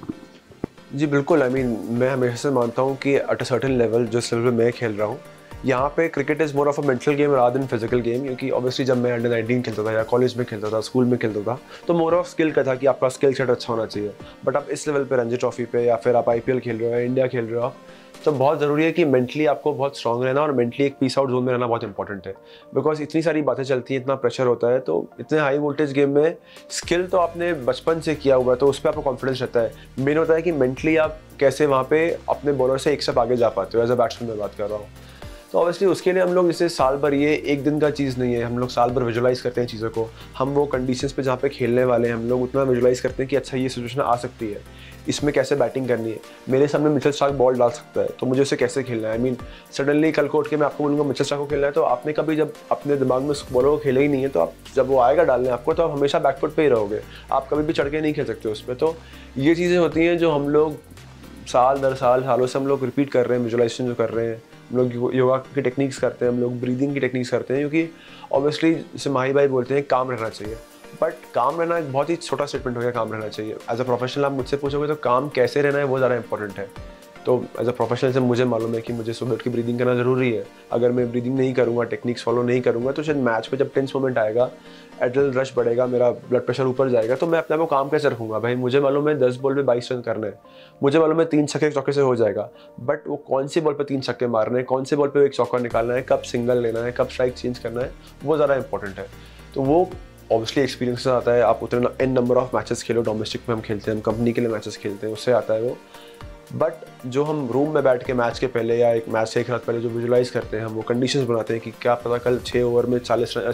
जी बिल्कुल, मैं हमेशा से मानता हूँ कि एट अ सर्टेन लेवल, जो लेवल पे मैं खेल रहा हूँ, यहाँ पे cricket is more of a mental game rather than physical game. क्योंकि ऑब्वियसली जब मैं अंडर 19 खेलता था या कॉलेज में खेलता था, स्कूल में खेलता था, तो मोर ऑफ स्किल का था कि आपका स्किल सेट अच्छा होना चाहिए। बट आप इस लेवल पे रणजी ट्रॉफी पे या फिर आप आईपीएल खेल रहे हो या इंडिया खेल रहे हो, तो बहुत ज़रूरी है कि मेंटली आपको बहुत स्ट्रांग रहना और मेंटली एक पीस आउट जोन में रहना बहुत इंपॉर्टेंट है। बिकॉज इतनी सारी बातें चलती हैं, इतना प्रेशर होता है, तो इतने हाई वोल्टेज गेम में स्किल तो आपने बचपन से किया हुआ है, तो उस पर आपको कॉन्फिडेंस रहता है। मेन होता है कि मेंटली आप कैसे वहाँ पे अपने बॉलर से एक स्टेप आगे जा पाते हो। एज अ बैट्समैन मैं बात कर रहा हूँ, तो ऑब्वियसली उसके लिए हम लोग जैसे साल भर, ये एक दिन का चीज़ नहीं है, हम लोग साल भर विजुलाइज करते हैं चीज़ों को। हम वो कंडीशंस पे जहाँ पे खेलने वाले हैं, हम लोग उतना विजुलाइज करते हैं कि अच्छा ये सिचुएशन आ सकती है, इसमें कैसे बैटिंग करनी है, मेरे सामने मिचेल स्टार्क बॉल डाल सकता है, तो मुझे उसे कैसे खेलना है। सडनली कल को उठ के मैं आपको बोलूँगा मिचेल स्टार्क को खेलना है, तो आपने कभी जब अपने दिमाग में उस बॉलर को खेला ही नहीं है, तो आप जब वो आएगा डालने आपको, तो आप हमेशा बैकफुट पे ही रहोगे, आप कभी भी चढ़ के नहीं खेल सकते उस पर। तो ये चीज़ें होती हैं जो हम लोग साल दर सालों से हम लोग रिपीट कर रहे हैं, विजुलाइजेशन जो कर रहे हैं, हम लोग योगा की टेक्निक्स करते हैं, हम लोग ब्रीदिंग की टेक्निक्स करते हैं। क्योंकि ऑब्वियसली जैसे माही भाई बोलते हैं काम रहना चाहिए, बट काम रहना एक बहुत ही छोटा स्टेटमेंट हो गया, काम रहना चाहिए। एज अ प्रोफेशनल आप मुझसे पूछोगे तो काम कैसे रहना है वो ज़्यादा इंपॉर्टेंट है। तो एज अ प्रोफेशनल से मुझे मालूम है कि मुझे सुबह उठ के ब्रीदिंग करना ज़रूरी है। अगर मैं ब्रीदिंग नहीं करूँगा, टेक्निक्स फॉलो नहीं करूँगा, तो शायद मैच पे जब टेंस मोमेंट आएगा, एड्रेनलिन रश बढ़ेगा, मेरा ब्लड प्रेशर ऊपर जाएगा, तो मैं अपने आप को काम कैसे रखूँगा? भाई मुझे मालूम है 10 बॉल पे 22 रन करने हैं, मुझे मालूम है 3 छक्के चौके से हो जाएगा, बट वो कौन सी बॉल पे 3 छक्के मारने हैं, कौन सी बॉल पे एक चौका निकालना है, कब सिंगल लेना है, कब स्ट्राइक चेंज करना है, वो ज़्यादा इंपॉर्टेंट है। तो वो ऑब्वियसली एक्सपीरियंस से आता है। आप उतने एन नंबर ऑफ मैचेस खेलो, डोमेस्टिक में हम खेलते हैं, हम कंपनी के लिए मैचेस खेलते हैं, उससे आता है वो। बट जो हम रूम में बैठ के मैच के पहले या एक मैच से एक रात पहले जो विजुलाइज करते हैं, हम वो कंडीशंस बनाते हैं कि क्या पता कल 6 ओवर में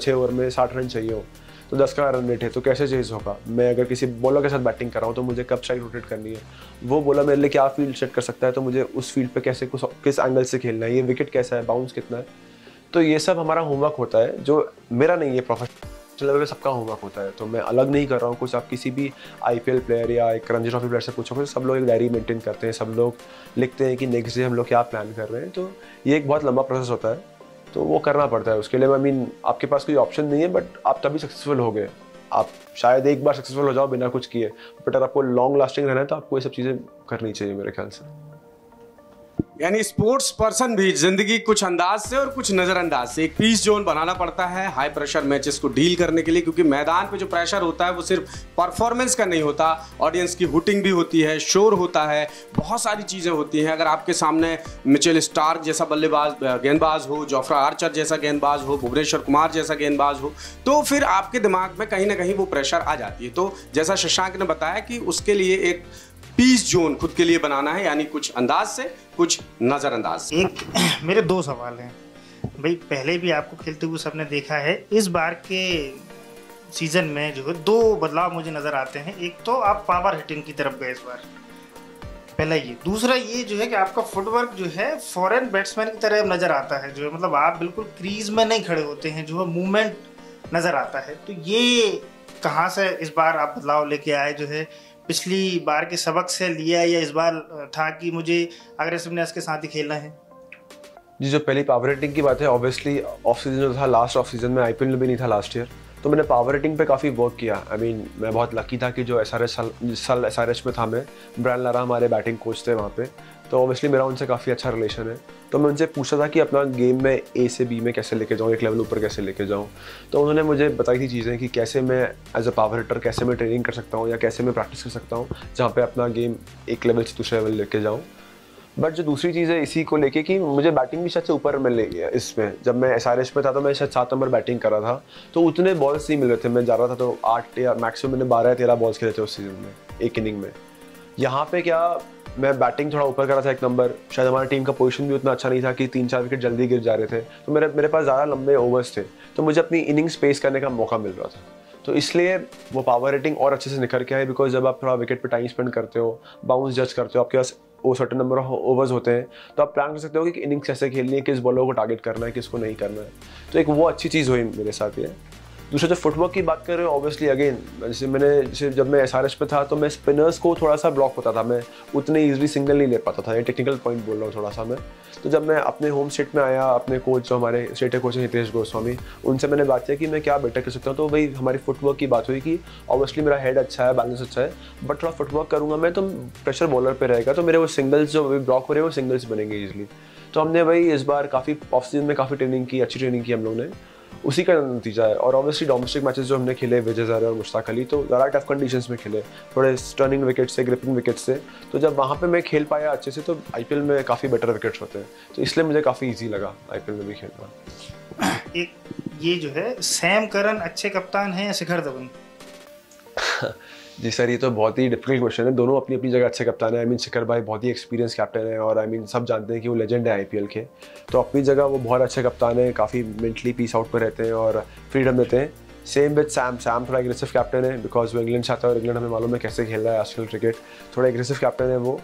60 रन चाहिए हो, तो 10 का रन रेट है, तो कैसे चेंज होगा? मैं अगर किसी बॉलर के साथ बैटिंग कर रहा हूँ, तो मुझे कब स्ट्राइक रोटेट करनी है, वो बॉलर मेरे लिए क्या फील्ड सेट कर सकता है, तो मुझे उस फील्ड पे कैसे किस एंगल से खेलना है, ये विकेट कैसा है, बाउंस कितना है, तो ये सब हमारा होमवर्क होता है, जो मेरा नहीं है, प्रोफेशनल लेवल पे सबका होमवर्क होता है। तो मैं अलग नहीं कर रहा हूँ कुछ। आप किसी भी आईपीएल प्लेयर या एक रणजी ट्रॉफी प्लेयर से पूछोगे, तो सब लोग एक डायरी मेंटेन करते हैं, सब लोग लिखते हैं कि नेक्स्ट डे हम लोग क्या प्लान कर रहे हैं। तो ये एक बहुत लंबा प्रोसेस होता है, तो वो करना पड़ता है। उसके लिए आपके पास कोई ऑप्शन नहीं है, बट आप तभी सक्सेसफुल हो गए। आप शायद एक बार सक्सेसफुल हो जाओ बिना कुछ किए, बट अगर आपको लॉन्ग लास्टिंग रहना है तो आपको ये सब चीज़ें करनी चाहिए मेरे ख्याल से। यानी स्पोर्ट्स पर्सन भी जिंदगी कुछ अंदाज से और कुछ नजरअंदाज से एक पीस जोन बनाना पड़ता है हाई प्रेशर मैचेस को डील करने के लिए। क्योंकि मैदान पे जो प्रेशर होता है वो सिर्फ परफॉर्मेंस का नहीं होता, ऑडियंस की हुटिंग भी होती है, शोर होता है, बहुत सारी चीज़ें होती हैं। अगर आपके सामने मिचेल स्टार्क जैसा बल्लेबाज गेंदबाज हो, जोफ्रा आर्चर जैसा गेंदबाज हो, भुवनेश्वर कुमार जैसा गेंदबाज हो, तो फिर आपके दिमाग में कहीं ना कहीं वो प्रेशर आ जाती है। तो जैसा शशांक ने बताया कि उसके लिए एक पीस जोन खुद के लिए बनाना है, यानी कुछ अंदाज से कुछ नजरअंदाज से। एक मेरे 2 सवाल हैं भाई। पहले भी आपको खेलते हुए सबने देखा है, इस बार के सीजन में जो है 2 बदलाव मुझे नजर आते हैं। एक तो आप पावर हिटिंग की तरफ गए इस बार, पहला ये। दूसरा ये जो है कि आपका फुटवर्क जो है फॉरेन बैट्समैन की तरह नजर आता है, जो है मतलब आप बिल्कुल क्रीज में नहीं खड़े होते हैं, जो है मूवमेंट नजर आता है। तो ये कहाँ से इस बार आप बदलाव लेके आए, जो है पिछली बार के सबक से लिया, या इस बार था कि मुझे अग्रेसिवनेस के साथ ही खेलना है? जी, जो पहली पावर हिटिंग की बात है, ऑब्वियसली ऑफ सीजन जो था, लास्ट ऑफ सीजन में आईपीएल में भी नहीं था लास्ट ईयर, तो मैंने पावर हिटिंग पे काफ़ी वर्क किया। आई मीन मैं बहुत लकी था कि जो SRH में था मैं, ब्रायन लारा हमारे बैटिंग कोच थे वहाँ पे, तो ऑब्वियसली मेरा उनसे काफ़ी अच्छा रिलेशन है। तो मैं उनसे पूछा था कि अपना गेम में A से B में कैसे लेके जाऊँ, एक लेवल ऊपर कैसे लेके जाऊँ। तो उन्होंने मुझे बताई थी चीज़ें कि कैसे मैं एज अ पावर हिटर कैसे मैं ट्रेनिंग कर सकता हूँ या कैसे मैं प्रैक्टिस कर सकता हूँ जहाँ पे अपना गेम एक लेवल से दूसरे लेवल लेके जाऊँ। बट जो दूसरी चीज़ है इसी को लेके कि मुझे बैटिंग भी शायद से ऊपर मिल रही है इसमें। जब मैं SRH में था तो मैं शायद 7 नंबर बैटिंग कर रहा था, तो उतने बॉल्स नहीं मिल रहे थे। मैं जा रहा था तो 8 या मैक्सिमम मैंने 12 या 13 बॉल्स खेले थे उस सीजन में, एक इनिंग में। यहाँ पे क्या मैं बैटिंग थोड़ा ऊपर कर रहा था एक नंबर, शायद हमारी टीम का पोजीशन भी उतना अच्छा नहीं था कि 3-4 विकेट जल्दी गिर जा रहे थे, तो मेरे पास ज़्यादा लंबे ओवर्स थे, तो मुझे अपनी इनिंग स्पेस करने का मौका मिल रहा था। तो इसलिए वो पावर हिटिंग और अच्छे से निखर के आए, बिकॉज जब आप थोड़ा विकेट पे टाइम स्पेंड करते हो, बाउंस जज करते हो, आपके पास वो सर्टेन नंबर ऑफ ओवर्स होते हैं, तो आप प्लान कर सकते हो कि इनिंग्स कैसे खेलनी है, किस बॉलर को टारगेट करना है, किसको नहीं करना है। तो एक वो अच्छी चीज़ हुई मेरे साथ ये। दूसरा जो फुटवर्क की बात कर रहे हो, ऑब्वियसली अगेन जैसे जब मैं SRH पे था तो मैं स्पिनर्स को थोड़ा सा ब्लॉक होता था, मैं उतने ईजिली सिंगल नहीं ले पाता था। ये टेक्निकल पॉइंट बोल रहा हूँ थोड़ा सा मैं। तो जब मैं अपने होम स्टेट में आया, अपने कोच जो हमारे स्टेट कोच हैं हितेश गोस्वामी, उनसे मैंने बात किया कि मैं क्या बेटर कर सकता हूँ। तो वही हमारी फुटवर्क की बात हुई कि ऑब्वियसली मेरा हेड अच्छा है, बैलेंस अच्छा है, बट थोड़ा फुटवर्क करूँगा मैं तो प्रेशर बॉलर पर रहेगा, तो मेरे वो सिंगल्स जो ब्लॉक हो रहे हैं वो सिंगल्स बनेंगे ईजिली। तो हमने भाई इस बार काफ़ी ऑफ सीजन में काफ़ी ट्रेनिंग की, अच्छी ट्रेनिंग की हम लोग ने, उसी का नतीजा है। और ऑब्वियसली डोमेस्टिक मैचेस जो हमने खेले विजय हजारे और मुश्ताक अली, तो ज़्यादा टफ कंडीशंस में खेले, थोड़े टर्निंग विकेट से, ग्रिपिंग विकेट से, तो जब वहाँ पे मैं खेल पाया अच्छे से, तो आईपीएल में काफ़ी बेटर विकेट्स होते हैं, तो इसलिए मुझे काफ़ी ईजी लगा आईपीएल में भी खेलना। एक ये जो है सैम करन अच्छे कप्तान हैं या शिखर धवन? जी सर, ये तो बहुत ही डिफिकल्ट क्वेश्चन है। दोनों अपनी अपनी जगह अच्छे कप्तान हैं। आई मीन शिखर भाई बहुत ही एक्सपीरियंस कैप्टन है, और आई मीन सब जानते हैं कि वो लेजेंड है आईपीएल के, तो अपनी जगह वो बहुत अच्छे कप्तान है, काफ़ी मेंटली पीस आउट पर रहते हैं और फ्रीडम देते हैं। सेम विद सैम थोड़ा एग्रेसिव कैप्टन है, बिकॉज वो इंग्लैंड चाहता है और इंग्लैंड हमें मालूम है कैसे खेल रहा है आजकल क्रिकेट, थोड़ा एग्रेसिव कैप्टन है वो,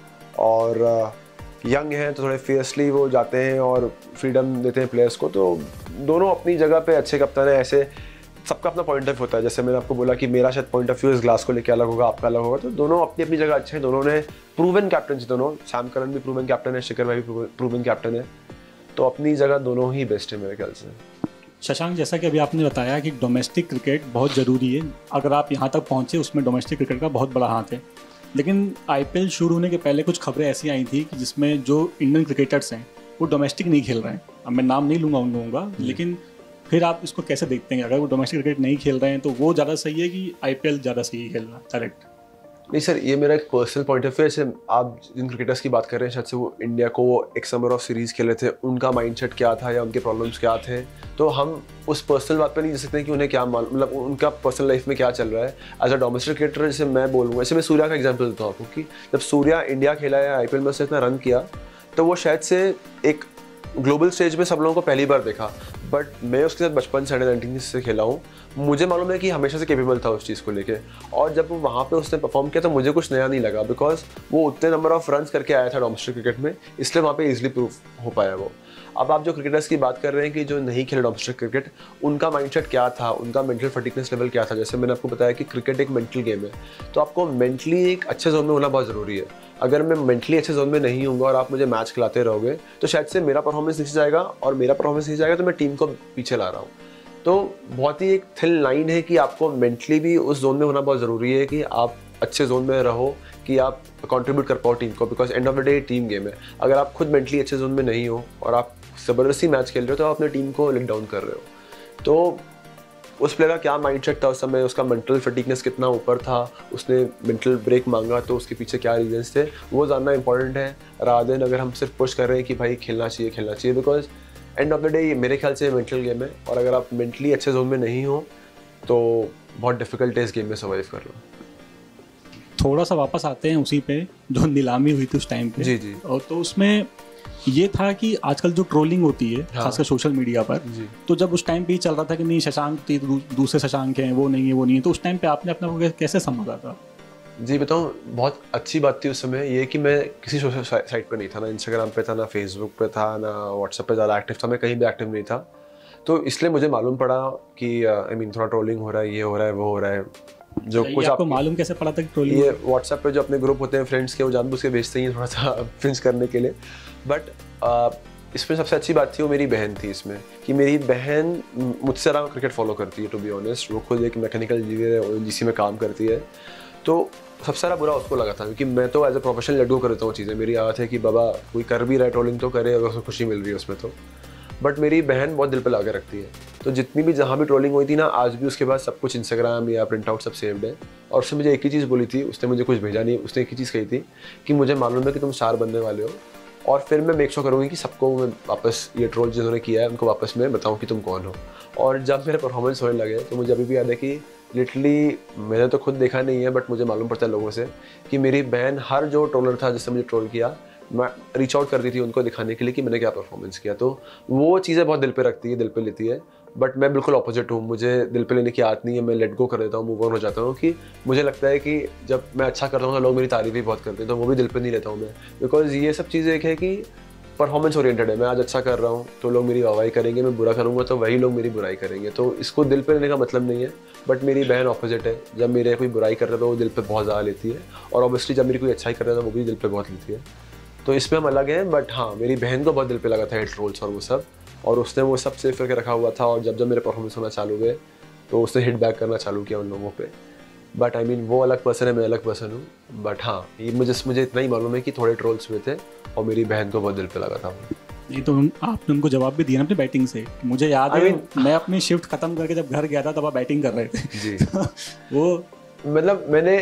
और यंग हैं तो थोड़े फियर्सली वो जाते हैं और फ्रीडम देते हैं प्लेयर्स को। तो दोनों अपनी जगह पे अच्छे कप्तान हैं। ऐसे सबका अपना पॉइंट ऑफ होता है, जैसे मैंने आपको बोला कि मेरा शायद पॉइंट ऑफ व्यू इस ग्लास को लेकर अलग होगा, आपका अलग होगा, तो दोनों अपनी अपनी जगह अच्छे हैं। दोनों ने प्रूवन कैप्टन है, दोनों सैम करन भी प्रूवन कैप्टन है, शिखर भाई भी प्रूवन कैप्टन है, तो अपनी जगह दोनों ही बेस्ट है मेरे ख्याल से। शशांक, जैसा कि अभी आपने बताया कि डोमेस्टिक क्रिकेट बहुत ज़रूरी है, अगर आप यहाँ तक पहुँचे उसमें डोमेस्टिक क्रिकेट का बहुत बड़ा हाथ है, लेकिन आईपीएल शुरू होने के पहले कुछ खबरें ऐसी आई थी कि जिसमें जो इंडियन क्रिकेटर्स हैं वो डोमेस्टिक नहीं खेल रहे हैं। अब मैं नाम नहीं लूँगा उन लोगों का, लेकिन फिर आप इसको कैसे देखते हैं? अगर वो डोमेस्टिक क्रिकेट नहीं खेल रहे हैं तो वो ज़्यादा सही है कि आईपीएल ज़्यादा सही है खेलना? करेक्ट? नहीं सर, ये मेरा एक पर्सनल पॉइंट ऑफ व्यू है। जैसे आप जिन क्रिकेटर्स की बात कर रहे हैं, शायद से वो इंडिया को एक समर ऑफ सीरीज़ खेले थे, उनका माइंडसेट क्या था या उनके प्रॉब्लम्स क्या थे, तो हम उस पर्सनल बात पे नहीं जा सकते कि उन्हें क्या मतलब उनका पर्सनल लाइफ में क्या चल रहा है। एज अ डोमेस्टिक क्रिकेटर जैसे मैं बोलूँगा, जैसे मैं सूर्या का एग्जाम्पल देता हूँ आपको कि जब सूर्या इंडिया खेला है आईपीएल में, उसने इतना रन किया, तो वो शायद से एक ग्लोबल स्टेज में सब लोगों को पहली बार देखा, बट मैं उसके साथ बचपन से 19 से खेला हूँ, मुझे मालूम है कि हमेशा से कैपेबल था उस चीज़ को लेके। और जब वो वहाँ पे उसने परफॉर्म किया तो मुझे कुछ नया नहीं लगा, बिकॉज वो उतने नंबर ऑफ रन्स करके आया था डोमेस्टिक क्रिकेट में, इसलिए वहाँ पे इजीली प्रूव हो पाया वो। अब आप जो क्रिकेटर्स की बात कर रहे हैं कि जो नहीं खेले डोमेस्टिक क्रिकेट, उनका माइंडसेट क्या था, उनका मेंटल फटिकनेस लेवल क्या था। जैसे मैंने आपको बताया कि क्रिकेट एक मेंटल गेम है, तो आपको मेंटली एक अच्छे जोन में होना बहुत ज़रूरी है। अगर मैं मेंटली अच्छे जोन में नहीं हूँगा और आप मुझे मैच खिलाते रहोगे, तो शायद से मेरा परफॉर्मेंस नीचे जाएगा, और मेरा परफॉर्मेंस नीचे जाएगा तो मैं टीम को पीछे ला रहा हूँ। तो बहुत ही एक थिन लाइन है कि आपको मेंटली भी उस जोन में होना बहुत ज़रूरी है कि आप अच्छे जोन में रहो, कि आप कंट्रीब्यूट कर पाओ टीम को, because end of the day team game है। अगर आप खुद मेंटली अच्छे जोन में नहीं हो और आप ज़बरदस्ती मैच खेल रहे हो, तो आप अपनी टीम को लेट डाउन कर रहे हो। तो उस प्लेयर का क्या माइंडसेट था उस समय, उसका मेंटल फटीकनेस कितना ऊपर था, उसने मेंटल ब्रेक मांगा तो उसके पीछे क्या रीजंस थे, वो जानना इंपॉर्टेंट है, रादर देन अगर हम सिर्फ पुश कर रहे हैं कि भाई खेलना चाहिए, because end of the day मेरे ख्याल से मेंटल गेम है, और अगर आप मेंटली अच्छे जोन में नहीं हो तो बहुत डिफिकल्ट है इस गेम में सर्वाइव करना। थोड़ा सा वापस आते हैं उसी पे जो नीलामी हुई थी उस टाइम पे। जी। और तो उसमें ये था कि आजकल जो ट्रोलिंग होती है, हाँ, खासकर सोशल मीडिया पर, तो जब उस टाइम पे ही चल रहा था कि नहीं शशांक दूसरे शशांक हैं, वो नहीं है, तो उस टाइम पे आपने अपने को कैसे संभाला था? जी बताऊँ, बहुत अच्छी बात थी उस समय ये कि मैं किसी सोशल साइट पे नहीं था, ना इंस्टाग्राम पे था, ना फेसबुक पे था, ना व्हाट्सएप पे ज़्यादा एक्टिव था, मैं कहीं भी एक्टिव नहीं था। तो इसलिए मुझे मालूम पड़ा कि आई मीन थोड़ा ट्रोलिंग हो रहा है, ये हो रहा है, वो हो रहा है, जो कुछ आपको मालूम कैसे पड़ा था कि ट्रोलिंग? ये व्हाट्सएप पे जो अपने ग्रुप होते हैं फ्रेंड्स के, वो जानबूझ के भेजते हैं थोड़ा सा फ्रिंज करने के लिए। बट इसमें सबसे अच्छी बात थी वो मेरी बहन थी इसमें, कि मेरी बहन मुझसे ज़्यादा क्रिकेट फॉलो करती है टू बी ऑनेस्ट। वो खुद एक मैकेनिकल इंजीनियर है, ONGC में काम करती है। तो सबसे ज़्यादा बुरा उसको लगा था, क्योंकि मैं तो as a professional let go कर देता हूँ चीज़ें। मेरी आदत है कि बाबा कोई कर भी रहा है ट्रोलिंग तो करे, अगर उसको खुशी मिल रही है उसमें तो। बट मेरी बहन बहुत दिल पे लगा रखती है, तो जितनी भी जहाँ भी ट्रोलिंग हुई थी ना, आज भी उसके बाद सब कुछ इंस्टाग्राम या प्रिंट आउट सब सेव्ड है। और उसने मुझे एक ही चीज़ बोली थी, उसने मुझे कुछ भेजा नहीं, उसने एक ही चीज़ कही थी कि मुझे मालूम है कि तुम स्टार बनने वाले हो, और फिर मैं मेक श्योर करूँगी कि सबको मैं वापस ये ट्रोल जिन्होंने किया है उनको वापस मैं बताऊँ कि तुम कौन हो। और जब मेरे परफॉर्मेंस होने लगे तो मुझे अभी भी याद है कि लिटरली मैंने तो खुद देखा नहीं है, बट मुझे मालूम पड़ता है लोगों से कि मेरी बहन हर जो ट्रोलर था जिससे मुझे ट्रोल किया, मैं रीच आउट करती थी उनको दिखाने के लिए कि मैंने क्या परफॉर्मेंस किया। तो वो चीज़ें बहुत दिल पे रखती है, दिल पे लेती है। बट मैं बिल्कुल ऑपोजिट हूँ, मुझे दिल पे लेने की आदत नहीं है। मैं लेट गो कर देता हूँ, मूव ऑन हो जाता हूँ। कि मुझे लगता है कि जब मैं अच्छा करता हूँ तो लोग मेरी तारीफ भी बहुत करते हैं, तो वो भी दिल पे नहीं लेता हूँ मैं। बिकॉज ये सब चीज़ें एक है कि परफॉर्मेंस ओरिएंटेड है। मैं आज अच्छा कर रहा हूँ तो लोग मेरी वाहवाही करेंगे, मैं बुरा करूँगा तो वही लोग मेरी बुराई करेंगे। तो इसको दिल पे लेने का मतलब नहीं है। बट मेरी बहन ऑपोजिट है, जब मेरे कोई बुराई कर रहा है तो वो दिल पे बहुत ज़्यादा लेती है, और ऑब्वियसली जब मेरी कोई अच्छाई कर रहा है तो वो भी दिल पे बहुत लेती है। तो इसमें हम अलग हैं। बट हाँ, मेरी बहन को बहुत दिल पे लगा था हेट ट्रोल्स और वो सब, और उसने वो सब सेव करके रखा हुआ था। और जब जब मेरे परफॉर्मेंस होना चालू हुए तो उसने हिट बैक करना चालू किया उन लोगों पे। बट आई मीन वो अलग पर्सन है, मैं अलग पर्सन हूँ। बट हाँ, ये मुझे इतना ही मालूम है कि थोड़े ट्रोल्स हुए थे और मेरी बहन को बहुत दिल पे लगा था। नहीं तो आपने उनको जवाब भी दिया ना अपनी बैटिंग से। मुझे याद है मैं अपनी शिफ्ट खत्म करके जब घर गया था तब आप बैटिंग कर रहे थे जी। वो मतलब मैंने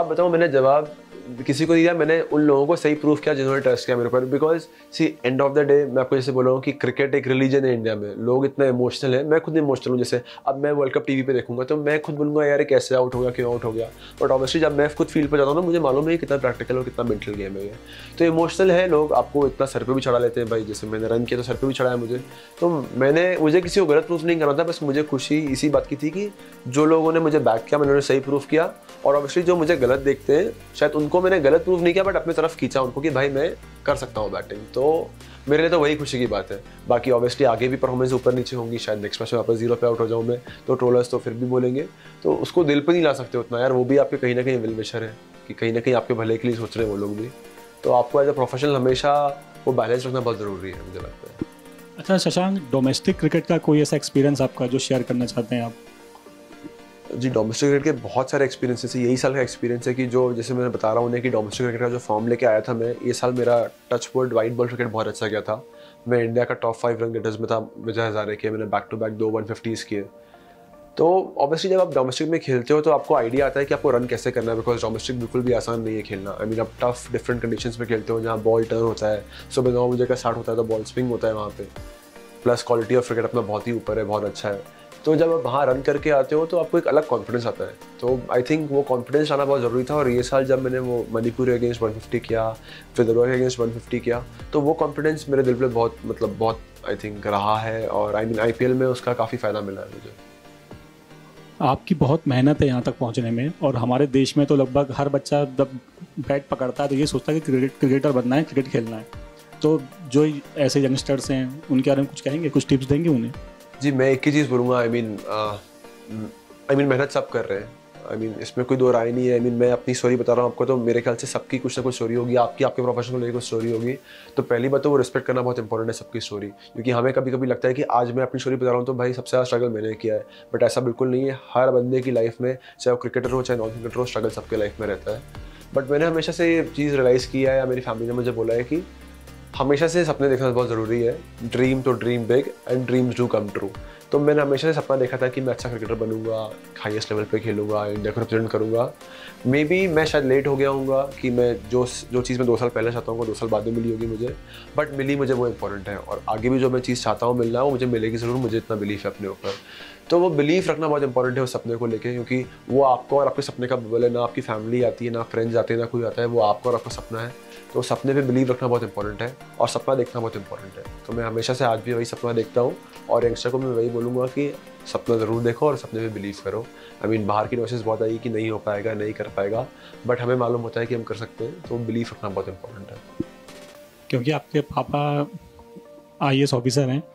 जवाब किसी को दिया, मैंने उन लोगों को सही प्रूफ किया जिन्होंने ट्रस्ट किया मेरे ऊपर। Because see end of the day मैं आपको जैसे बोल रहा हूँ कि क्रिकेट एक रिलीजन है इंडिया में, लोग इतना इमोशनल है। मैं खुद इमोशनल हूँ। जैसे अब मैं वर्ल्ड कप टीवी पे देखूंगा तो मैं खुद बोलूँगा यार कैसे आउट हो गया, क्यों आउट हो गया। बट ऑब्वियसली जब मैं खुद फील्ड पर जाता हूँ ना, मुझे मालूम है कितना प्रैक्टिकल और कितना मेंटल गेम है ये। तो इमोशनल है लोग, आपको इतना सर पे भी चढ़ा लेते हैं भाई। जैसे मैंने रन किया तो सर पे भी चढ़ाया मुझे। तो मुझे किसी को गलत प्रूफ नहीं करना था, बस मुझे खुशी इसी बात की थी कि जो लोगों ने मुझे बैक किया मैंने उन्हें सही प्रूफ किया। और ऑब्वियसली जो मुझे गलत देखते हैं शायद उनको मैंने गलत प्रूफ नहीं किया, बट अपनी तरफ खींचा उनको कि भाई मैं कर सकता हूँ बैटिंग। तो मेरे लिए तो वही खुशी की बात है। बाकी ऑब्वियसली आगे भी परफॉर्मेंस ऊपर नीचे होंगी, शायद नेक्स्ट मैच में वापस 0 पे आउट हो जाऊँ मैं, तो ट्रोलर्स तो फिर भी बोलेंगे। तो उसको दिल पे नहीं ला सकते उतना यार। वो भी आपके कहीं ना कहीं वेल विशर है, कि कहीं ना कहीं आपके भले के लिए सोच रहे हैं वो लोग भी। तो आपको एज ए प्रोफेशनल हमेशा वो बैलेंस रखना बहुत ज़रूरी है, मुझे लगता है। अच्छा शशांक, डोमेस्टिक क्रिकेट का कोई ऐसा एक्सपीरियंस आपका जो शेयर करना चाहते हैं आप? जी, डोमेस्टिक क्रिकेट के बहुत सारे एक्सपीरियंसेस है। यही साल का एक्सपीरियंस है कि जो जैसे मैंने बता रहा हूँ उन्हें कि डोमेस्टिक क्रिकेट का जो फॉर्म लेके आया था मैं, ये साल मेरा touch world white ball cricket बहुत अच्छा गया था। मैं इंडिया का टॉप 5 रन गेटर्स में था। विजय हजारे के मैंने बैक टू बैक 2 150s किए। तो ऑब्वियसली जब आप डोमेस्टिक में खेलते हो तो आपको आइडिया आता है कि आपको रन कैसे करना है, बिकॉज डोमेस्टिक बिल्कुल भी आसान नहीं है खेलना। आई मीन आप टफ डिफरेंट कंडीशंस में खेलते हो, जहाँ बॉल टर्न होता है, सुबह 9 बजे का स्टार्ट होता है तो बॉल स्विंग होता है वहाँ पे, प्लस क्वालिटी ऑफ क्रिकेट अपना बहुत ही ऊपर है, बहुत अच्छा है। तो जब आप वहाँ रन करके आते हो तो आपको एक अलग कॉन्फिडेंस आता है। तो आई थिंक वो कॉन्फिडेंस आना बहुत ज़रूरी था। और ये साल जब मैंने वो मणिपुर के अगेंस्ट 150 किया, फिर दरवा के अगेंस्ट 150 किया, तो वो कॉन्फिडेंस मेरे दिल पे बहुत आई थिंक रहा है। और आई मीन IPL में उसका काफ़ी फ़ायदा मिला है मुझे। आपकी बहुत मेहनत है यहाँ तक पहुँचने में, और हमारे देश में तो लगभग हर बच्चा जब बैट पकड़ता है तो ये सोचता है कि क्रिकेटर बनना है, क्रिकेट खेलना है। तो जो ऐसे यंगस्टर्स हैं उनके बारे में कुछ कहेंगे, कुछ टिप्स देंगे उन्हें? जी, मैं एक ही चीज़ बोलूँगा। आई मीन मेहनत सब कर रहे हैं। आई मीन इसमें कोई दो राय नहीं है। आई मीन मैं अपनी स्टोरी बता रहा हूँ आपको, तो मेरे ख्याल से सबकी कुछ ना कुछ स्टोरी होगी। आपके प्रोफेशन को लेकर कुछ स्टोरी होगी। तो पहली बात तो वो रिस्पेक्ट करना बहुत इंपॉर्टेंट है सबकी स्टोरी, क्योंकि हमें कभी कभी लगता है कि आज मैं अपनी स्टोरी बता रहा हूँ तो भाई सबसे ज़्यादा स्ट्रगल मैंने किया है। बट ऐसा बिल्कुल नहीं है। हर बंदे की लाइफ में, चाहे वो क्रिकेटर हो चाहे नॉन क्रिकेटर हो, स्ट्रगल सबके लाइफ में रहता है। बट मैंने हमेशा से ये चीज़ रियलाइज़ किया है, या मेरी फैमिली ने मुझे बोला है कि हमेशा से सपने देखना बहुत ज़रूरी है। ड्रीम तो dream big and dreams do come true. तो मैंने हमेशा से सपना देखा था कि मैं अच्छा क्रिकेटर बनूंगा, हाईएस्ट लेवल पे खेलूंगा, इंडिया को रिप्रेजेंट करूंगा। मे बी मैं शायद लेट हो गया हूँगा कि मैं जो चीज़ मैं 2 साल पहले चाहता हूँ 2 साल बाद में मिली होगी मुझे, बट मिली मुझे, वो इंपॉर्टेंट है। और आगे भी जो मैं चीज़ चाहता हूँ मिलना है वो मुझे मिलेगी ज़रूर, मुझे इतना बिलीफ है अपने ऊपर। तो वो बिलीफ रखना बहुत इंपॉर्टेंट है उस सपने को लेके, क्योंकि वो आपको और आपके सपने का बबल है। ना आपकी फैमिली आती है, ना फ्रेंड्स आते हैं, ना कोई आता है, वो आपका और आपका सपना है। तो सपने पे बिलीव रखना बहुत इंपॉर्टेंट है और सपना देखना बहुत इंपॉर्टेंट है। तो मैं हमेशा से आज भी वही सपना देखता हूँ, और यंगस्टर को मैं वही बोलूँगा कि सपना ज़रूर देखो और सपने पे बिलीव करो। आई मीन बाहर की नॉइसेस बहुत आई कि नहीं हो पाएगा, नहीं कर पाएगा, बट हमें मालूम होता है कि हम कर सकते हैं। तो बिलीव रखना बहुत इंपॉर्टेंट है। क्योंकि आपके पापा IAS ऑफिसर हैं,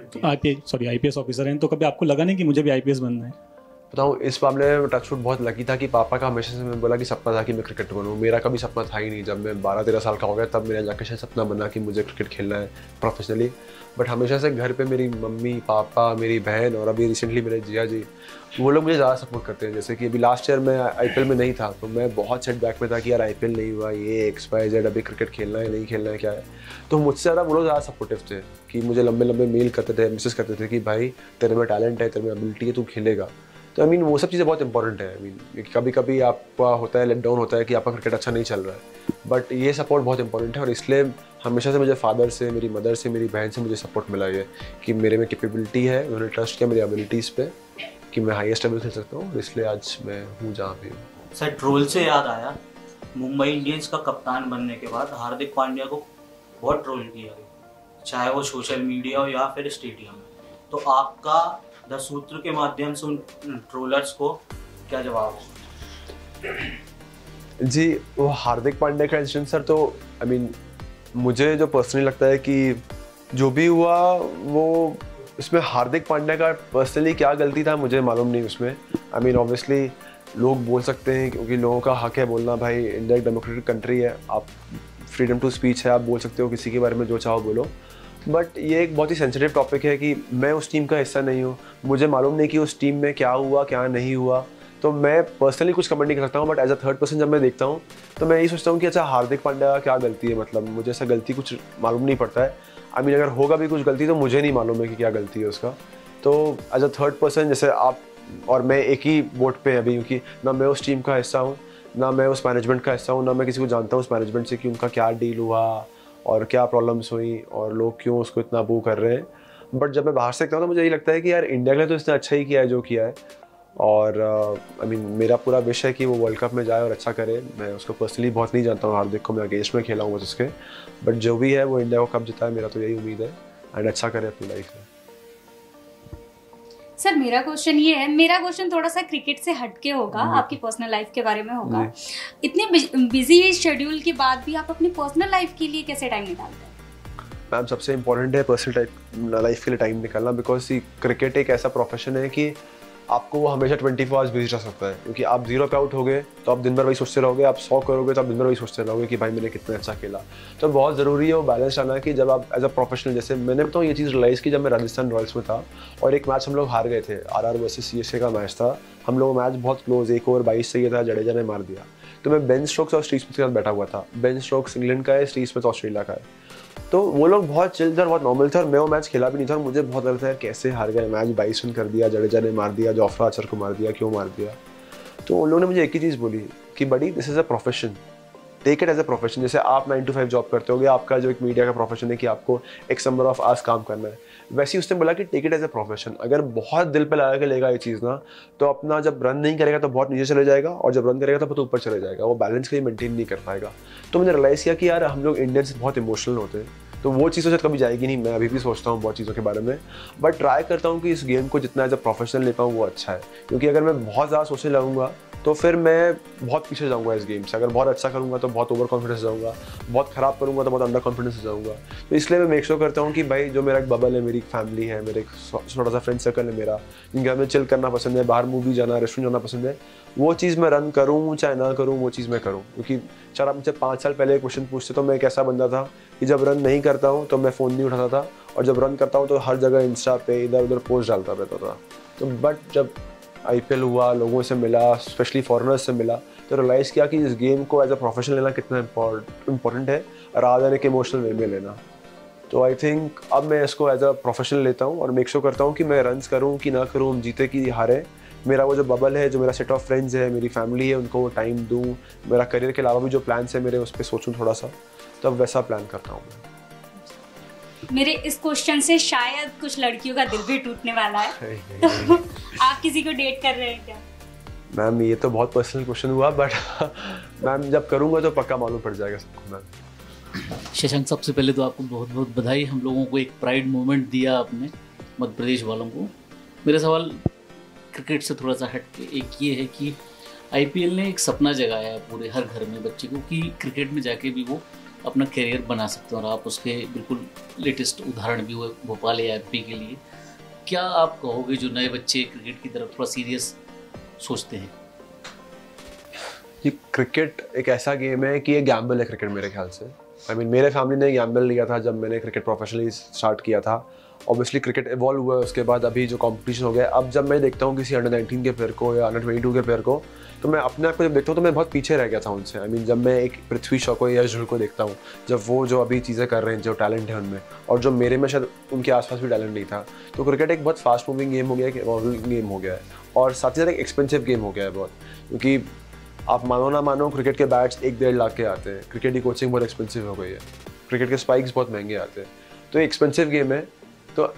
आईपीएस ऑफिसर हैं, तो कभी आपको लगा नहीं कि मुझे भी आईपीएस बनना है? बताऊँ, इस मामले में टचवुड बहुत लकी था कि पापा का हमेशा से मैं बोला कि सपना था कि मैं क्रिकेट बनूँ। मेरा कभी सपना था ही नहीं। जब मैं 12-13 साल का हो गया तब मेरा जाके शायद सपना बना कि मुझे क्रिकेट खेलना है प्रोफेशनली। बट हमेशा से घर पे मेरी मम्मी पापा, मेरी बहन और अभी रिसेंटली मेरे जिया जी, वो लोग मुझे ज़्यादा सपोर्ट करते हैं। जैसे कि अभी लास्ट ईयर मैं आईपीएल में नहीं था तो मैं बहुत सेटबैक में था कि यार आईपीएल नहीं हुआ, ये XYZ, अभी क्रिकेट खेलना है नहीं खेलना है क्या है। तो मुझसे ज़्यादा वो लोग ज़्यादा सपोर्टिव थे कि मुझे लंबे लंबे मेल करते थे, मैसेज करते थे कि भाई तेरे में टैलेंट है, तेरे में एबिलिटी है, तू खेलेगा। तो आई मीन वो सब चीज़ें बहुत इंपॉर्टेंट है। आई मीन कभी कभी आपका होता है लेट डाउन होता है कि आपका क्रिकेट अच्छा नहीं चल रहा है, बट ये सपोर्ट बहुत इंपॉर्टेंट है। और इसलिए हमेशा से मुझे फादर से, मेरी मदर से, मेरी बहन से मुझे सपोर्ट मिला है कि मेरे में कैपेबिलिटी है। उन्होंने ट्रस्ट किया मेरी एबिलिटीज़ पे कि मैं हाईएस्ट लेवल खेल सकता हूँ, इसलिए आज मैं हूँ जहाँ भी हूँ। सर, ट्रोल से याद आया, मुंबई इंडियंस का कप्तान बनने के बाद हार्दिक पांड्या को बहुत ट्रोल किया गया, चाहे वो सोशल मीडिया हो या फिर स्टेडियम में। तो आपका 10 सूत्र के माध्यम से उन ट्रोलर्स को क्या जवाब हो? जी, वो हार्दिक पांड्या का इंसिडेंट सर, तो आई मीन मुझे जो पर्सनली लगता है कि जो भी हुआ वो इसमें हार्दिक पांड्या का पर्सनली क्या गलती था मुझे मालूम नहीं उसमें। आई मीन ऑब्वियसली लोग बोल सकते हैं क्योंकि लोगों का हक है बोलना, भाई इंडिया एक डेमोक्रेटिक कंट्री है, आप फ्रीडम टू स्पीच है, आप बोल सकते हो किसी के बारे में जो चाहो बोलो। बट ये एक बहुत ही सेंसिटिव टॉपिक है कि मैं उस टीम का हिस्सा नहीं हूँ, मुझे मालूम नहीं कि उस टीम में क्या हुआ क्या नहीं हुआ, तो मैं पर्सनली कुछ कमेंट नहीं कर सकता हूँ। But as a third person जब मैं देखता हूँ तो मैं यही सोचता हूँ कि अच्छा हार्दिक पांड्या का क्या गलती है, मतलब मुझे ऐसा गलती कुछ मालूम नहीं पड़ता है। आई मीन अगर होगा भी कुछ गलती तो मुझे नहीं मालूम है कि क्या गलती है उसका। तो एज अ थर्ड पर्सन जैसे आप और मैं एक ही बोट पे अभी, क्योंकि ना मैं उस टीम का हिस्सा हूँ, ना मैं उस मैनेजमेंट का हिस्सा हूँ, ना मैं किसी को जानता हूँ उस मैनेजमेंट से कि उनका क्या डील हुआ और क्या प्रॉब्लम्स हुई और लोग क्यों उसको इतना बू कर रहे हैं। बट जब मैं बाहर से देखता हूँ तो मुझे यही लगता है कि यार इंडिया के लिए तो इसने अच्छा ही किया है जो किया है। और आई मीन मेरा पूरा विश है कि वो वर्ल्ड कप में जाए और अच्छा करे। मैं उसको पर्सनली बहुत नहीं जानता हूँ हार्दिक को, मैं अगेंस्ट में खेला हूँ बस उसके, बट जो भी है वो इंडिया को कप जिताए, मेरा तो यही उम्मीद है, एंड अच्छा करे अपनी लाइफ में। सर मेरा क्वेश्चन ये है, मेरा क्वेश्चन थोड़ा सा क्रिकेट से हटके होगा, आपकी पर्सनल लाइफ के बारे में होगा। इतने बिजी शेड्यूल के बाद भी आप अपनी पर्सनल लाइफ के लिए कैसे टाइम निकालते हैं? मैम सबसे इम्पोर्टेंट है पर्सनल लाइफ के लिए टाइम निकालना, बिकॉज क्रिकेट एक ऐसा प्रोफेशन है कि आपको वो हमेशा 24 आवर्स बिजी रह सकता है। क्योंकि आप 0 पे आउट हो गए तो आप दिन भर वही सोचते रहोगे, आप 100 करोगे तो आप दिन भर वही सोचते रहोगे कि भाई मैंने कितना अच्छा खेला। तो बहुत ज़रूरी है वो बैलेंस लाना कि जब आप एज अ प्रोफेशनल, जैसे मैंने तो ये चीज़ रियलाइज़ की जब मैं राजस्थान रॉयल्स में था और एक मैच हम लोग हार गए थे, RR वर्सेस CSK का मैच था। हम लोग मैच बहुत क्लोज, 1 ओवर 22 चाहिए था, जडेजा ने मार दिया। तो मैं बेन स्टोक्स और स्टीव स्मिथ के साथ बैठा हुआ था। बेन स्टोक्स इंग्लैंड का है, स्टीव स्मिथ ऑस्ट्रेलिया का है। तो वो लोग बहुत चिल थे और बहुत नॉर्मल थे और मैं वो मैच खेला भी नहीं था और मुझे बहुत लगता है कैसे हार गए, मैच 22 रन कर दिया, जडेजा ने मार दिया, जोफ्रा आर्चर को मार दिया, क्यों मार दिया। तो उन लोगों ने मुझे एक ही चीज़ बोली कि buddy this is a profession, take it as a profession. जैसे आप 9 to 5 जॉब करते होगे, आपका जो एक मीडिया का प्रोफेशन है कि आपको एक नंबर ऑफ आवर्स काम करना है, वैसे ही उसने बोला कि take it as a profession. अगर बहुत दिल पे लगा के लेगा ये चीज़ ना, तो अपना जब रन नहीं करेगा तो बहुत नीचे चले जाएगा और जब रन करेगा तो बहुत ऊपर चले जाएगा, वो बैलेंस कहीं मेंटेन नहीं कर पाएगा। तो मैंने रियलाइज़ किया कि यार हम लोग इंडियंस बहुत इमोशनल होते हैं, तो वो चीज़ शायद कभी जाएगी नहीं। मैं अभी भी सोचता हूँ बहुत चीज़ों के बारे में, बट ट्राई करता हूँ कि इस गेम को जितना एज अ प्रोफेशनल ले पाऊँ वो अच्छा है। क्योंकि अगर मैं बहुत ज़्यादा सोचने लगूंगा तो फिर मैं बहुत पीछे जाऊंगा इस गेम से। अगर बहुत अच्छा करूंगा तो बहुत ओवर कॉन्फिडेंस जाऊंगा, बहुत ख़राब करूंगा तो बहुत अंडर कॉन्फिडेंस जाऊंगा। तो इसलिए मैं मेक श्योर करता हूँ कि भाई जो मेरा एक बबल है, मेरी फैमिली है, मेरे छोटा सा फ्रेंड सर्कल है मेरा, जिनके हमें चिल करना पसंद है, बाहर मूवी जाना, रेस्टोरेंट जाना पसंद है, वो चीज़ मैं रन करूँ चाहे ना करूँ, वो चीज़ मैं करूँ। क्योंकि चार आप मुझे 5 साल पहले क्वेश्चन पूछते तो मैं एक ऐसा बंदा था कि जब रन नहीं करता हूँ तो मैं फ़ोन नहीं उठाता था, और जब रन करता हूँ तो हर जगह इंस्टा पे इधर उधर पोस्ट डालता रहता था। तो बट जब IPL हुआ, लोगों से मिला, स्पेशली फॉरेनर्स से मिला, तो रियलाइज़ किया कि इस गेम को एज अ प्रोफेशन लेना कितना इम्पोर्टेंट है, रादर एक इमोशनल वे में लेना। तो आई थिंक अब मैं इसको एज अ प्रोफेशन लेता हूँ और मेक श्योर करता हूँ कि मैं रन्स करूँ कि ना करूँ, हम जीते कि हारे, मेरा वो जो बबल है, जो मेरा सेट ऑफ फ्रेंड्स है, मेरी फैमिली है, उनको वो टाइम दूँ, मेरा करियर के अलावा भी जो प्लान्स है मेरे, उस पर सोचूँ थोड़ा सा, तब वैसा प्लान करता हूँ मैं। मेरे इस क्वेश्चन से शायद कुछ लड़कियों का दिल भी टूटने वाला है, तो आप किसी को डेट कर रहे हैं क्या? मैम ये तो बहुत पर्सनल क्वेश्चन हुआ, बट मैम जब करूँगा तो पक्का मालूम पड़ जाएगा सबको। मैम शशांक, सबसे पहले तो आपको बहुत बहुत बधाई, हम लोगों को एक प्राइड मोमेंट दिया आपने, मध्य प्रदेश वालों को। मेरा सवाल क्रिकेट से थोड़ा सा हट के एक ये है कि IPL ने एक सपना जगाया है पूरे हर घर में बच्चे को कि क्रिकेट में जाके भी वो अपना करियर बना सकते हैं, और आप उसके बिल्कुल लेटेस्ट उदाहरण भी हुए भोपाल या एमपी के लिए। क्या आप कहोगे जो नए बच्चे क्रिकेट की तरफ थोड़ा सीरियस सोचते हैं? ये क्रिकेट एक ऐसा गेम है कि ये गैम्बल है क्रिकेट मेरे ख्याल से। मेरे फैमिली ने गैम्बल लिया था जब मैंने क्रिकेट प्रोफेशनली स्टार्ट किया था। ऑब्वियसली क्रिकेट इवॉल्व हुआ है उसके बाद, अभी जो कंपटीशन हो गया, अब जब मैं देखता हूँ किसी अंडर-19 के प्लेयर को या अंडर-22 के प्लेयर को, तो मैं अपने आप को जब देखता हूँ तो मैं बहुत पीछे रह गया था उनसे। जब मैं एक पृथ्वी शॉ को या यश को देखता हूँ, जब वो जो अभी चीज़ें कर रहे हैं, जो टैलेंट है उनमें, और जो मेरे में शायद उनके आसपास भी टैलेंट नहीं था, तो क्रिकेट एक बहुत फास्ट मूविंग गेम हो गया है, इवॉल्विंग गेम हो गया है, और साथ ही साथ एक एक्सपेंसिव गेम हो गया है बहुत। क्योंकि आप मानो ना मानो, क्रिकेट के बैट्स 1-1.5 लाख के आते हैं। क्रिकेट की कोचिंग बहुत एक्सपेंसिव हो गई है, क्रिकेट के स्पाइक्स बहुत महंगे आते हैं, तो एक्सपेंसिव गेम है। तो